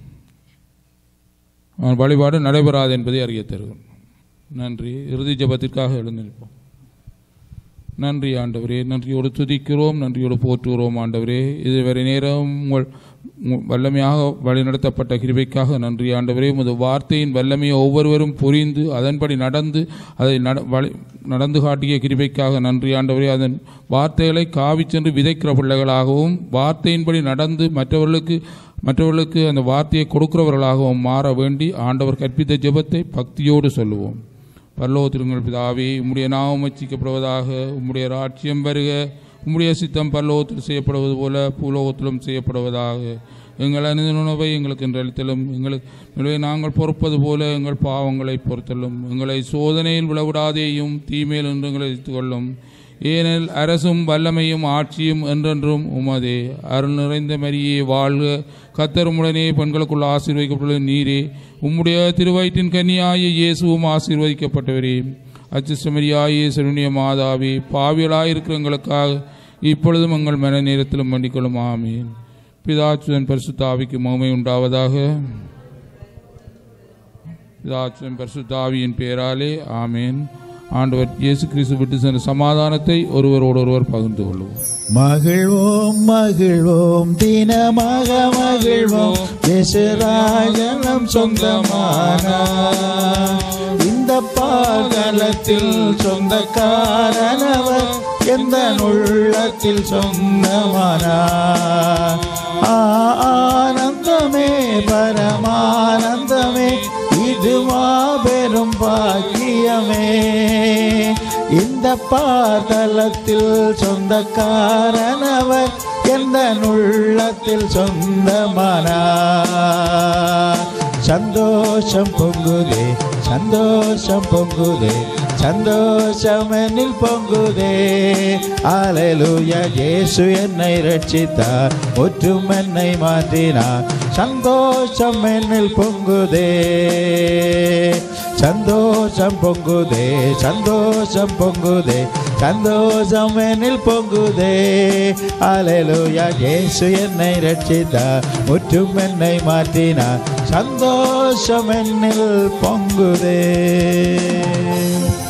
வழிபாடு நடைபெறாது என்பதை அறிய தருகிறோம். நன்றி. இறுதி ஜெபத்திற்காக எழுந்திருப்போம். நன்றி ஆண்டவரே, நன்றியோடு துதிக்கிறோம், நன்றியோடு போற்றுகிறோம் ஆண்டவரே. இதுவரை நேரம் உங்கள் வல்லமையாக வழிநடத்தப்பட்ட கிருபைக்காக நன்றி ஆண்டவரே. உமது வார்த்தையின் வல்லமையை ஒவ்வொருவரும் புரிந்து அதன்படி நடந்து அதை நடந்து காட்டிய கிருபைக்காக நன்றி ஆண்டவரே. அதன் வார்த்தைகளை காவி சென்று விதைக்கிற பிள்ளைகளாகவும் வார்த்தையின்படி நடந்து மற்றவர்களுக்கு அந்த வார்த்தையை கொடுக்கிறவர்களாகவும் மாற வேண்டி ஆண்டவர் கற்பித்த ஜெபத்தை பக்தியோடு சொல்லுவோம். பரலோகத்திலுங்கள் பிதாவே, உம்முடைய நாமம் உச்சரிக்கப்படுவதாக, உம்முடைய ராஜ்யம் வருக, உம்முடைய சித்தம் பரலோகத்தில் செய்யப்படுவது போல பூலோகத்திலும் செய்யப்படுவதாக. எங்கள் அனுதின உணவை எங்களுக்கு இன்று அளித்தலும், எங்களுக்கு நாங்கள் பொறுப்பது போல எங்கள் பாவங்களை பொறுத்தலும், எங்களை சோதனையில் விழவிடாதேயும் தீமையில் என்று எங்களை கொள்ளும். ஏனெனில் அரசும் வல்லமையும் ஆட்சியும் என்றென்றும் உமதே. அருள் நிறைந்த மரியே வாழ்க, கர்த்தர் உம்முடனே பெண்களுக்குள் ஆசீர்வதிக்கப்பட்டுள்ள நீரே. உம்முடைய திருவயிற்றின் கன்னியாகிய இயேசுவும் ஆசீர்வதிக்கப்பட்டவரே. அச்சிஷ்டமரியாயே சருணிய மாதாவே, பாவியலாயிருக்கிற எங்களுக்காக இப்பொழுதும் எங்கள் மன நேரத்திலும் மன்னிக்கொள்ளும். ஆமீன். பிதாசுதன் பரிசுத்த ஆவிக்கு மகிமை உண்டாவதாக. பிதாசுதன் பரிசுத்த ஆவியின் பெயராலே ஆமீன். ஆண்டவர் இயேசு கிறிஸ்து விட்டு சென்ற சமாதானத்தை ஒருவரோடொருவர் பகிர்ந்து கொள்வோம். மகிழ்வோம் மகிழ்வோம் தினமாக மகிழ்வோம், இயேசுராஜனம் சொந்தமான இந்த பாதலத்தில் சொந்தக்காரனவர், எந்த உள்ளத்தில் சொந்தமான ஆனந்தமே பரமானந்தமே, இது மாபெரும் பாக்கியமே. இந்த பாதலத்தில் சொந்தக்காரனவர், எந்த உள்ளத்தில் சொந்தமானார். சந்தோஷம் பொங்குதே சந்தோஷம் பொங்குதே சந்தோஷம் என்னில் பொங்குதே. அல்லேலூயா, இயேசு என்னை ரட்சித்தார், முற்றும் என்னை மாற்றினார். சந்தோஷம் என்னில் பொங்குதே சந்தோஷம் பொங்குதே சந்தோஷம் பொங்குதே சந்தோஷம் என்னில் பொங்குதே. அல்லேலூயா, இயேசு என்னை ரட்சித்தார், முற்றும் என்னை மாற்றினார். சந்தோஷம் என்னில் பொங்குதே.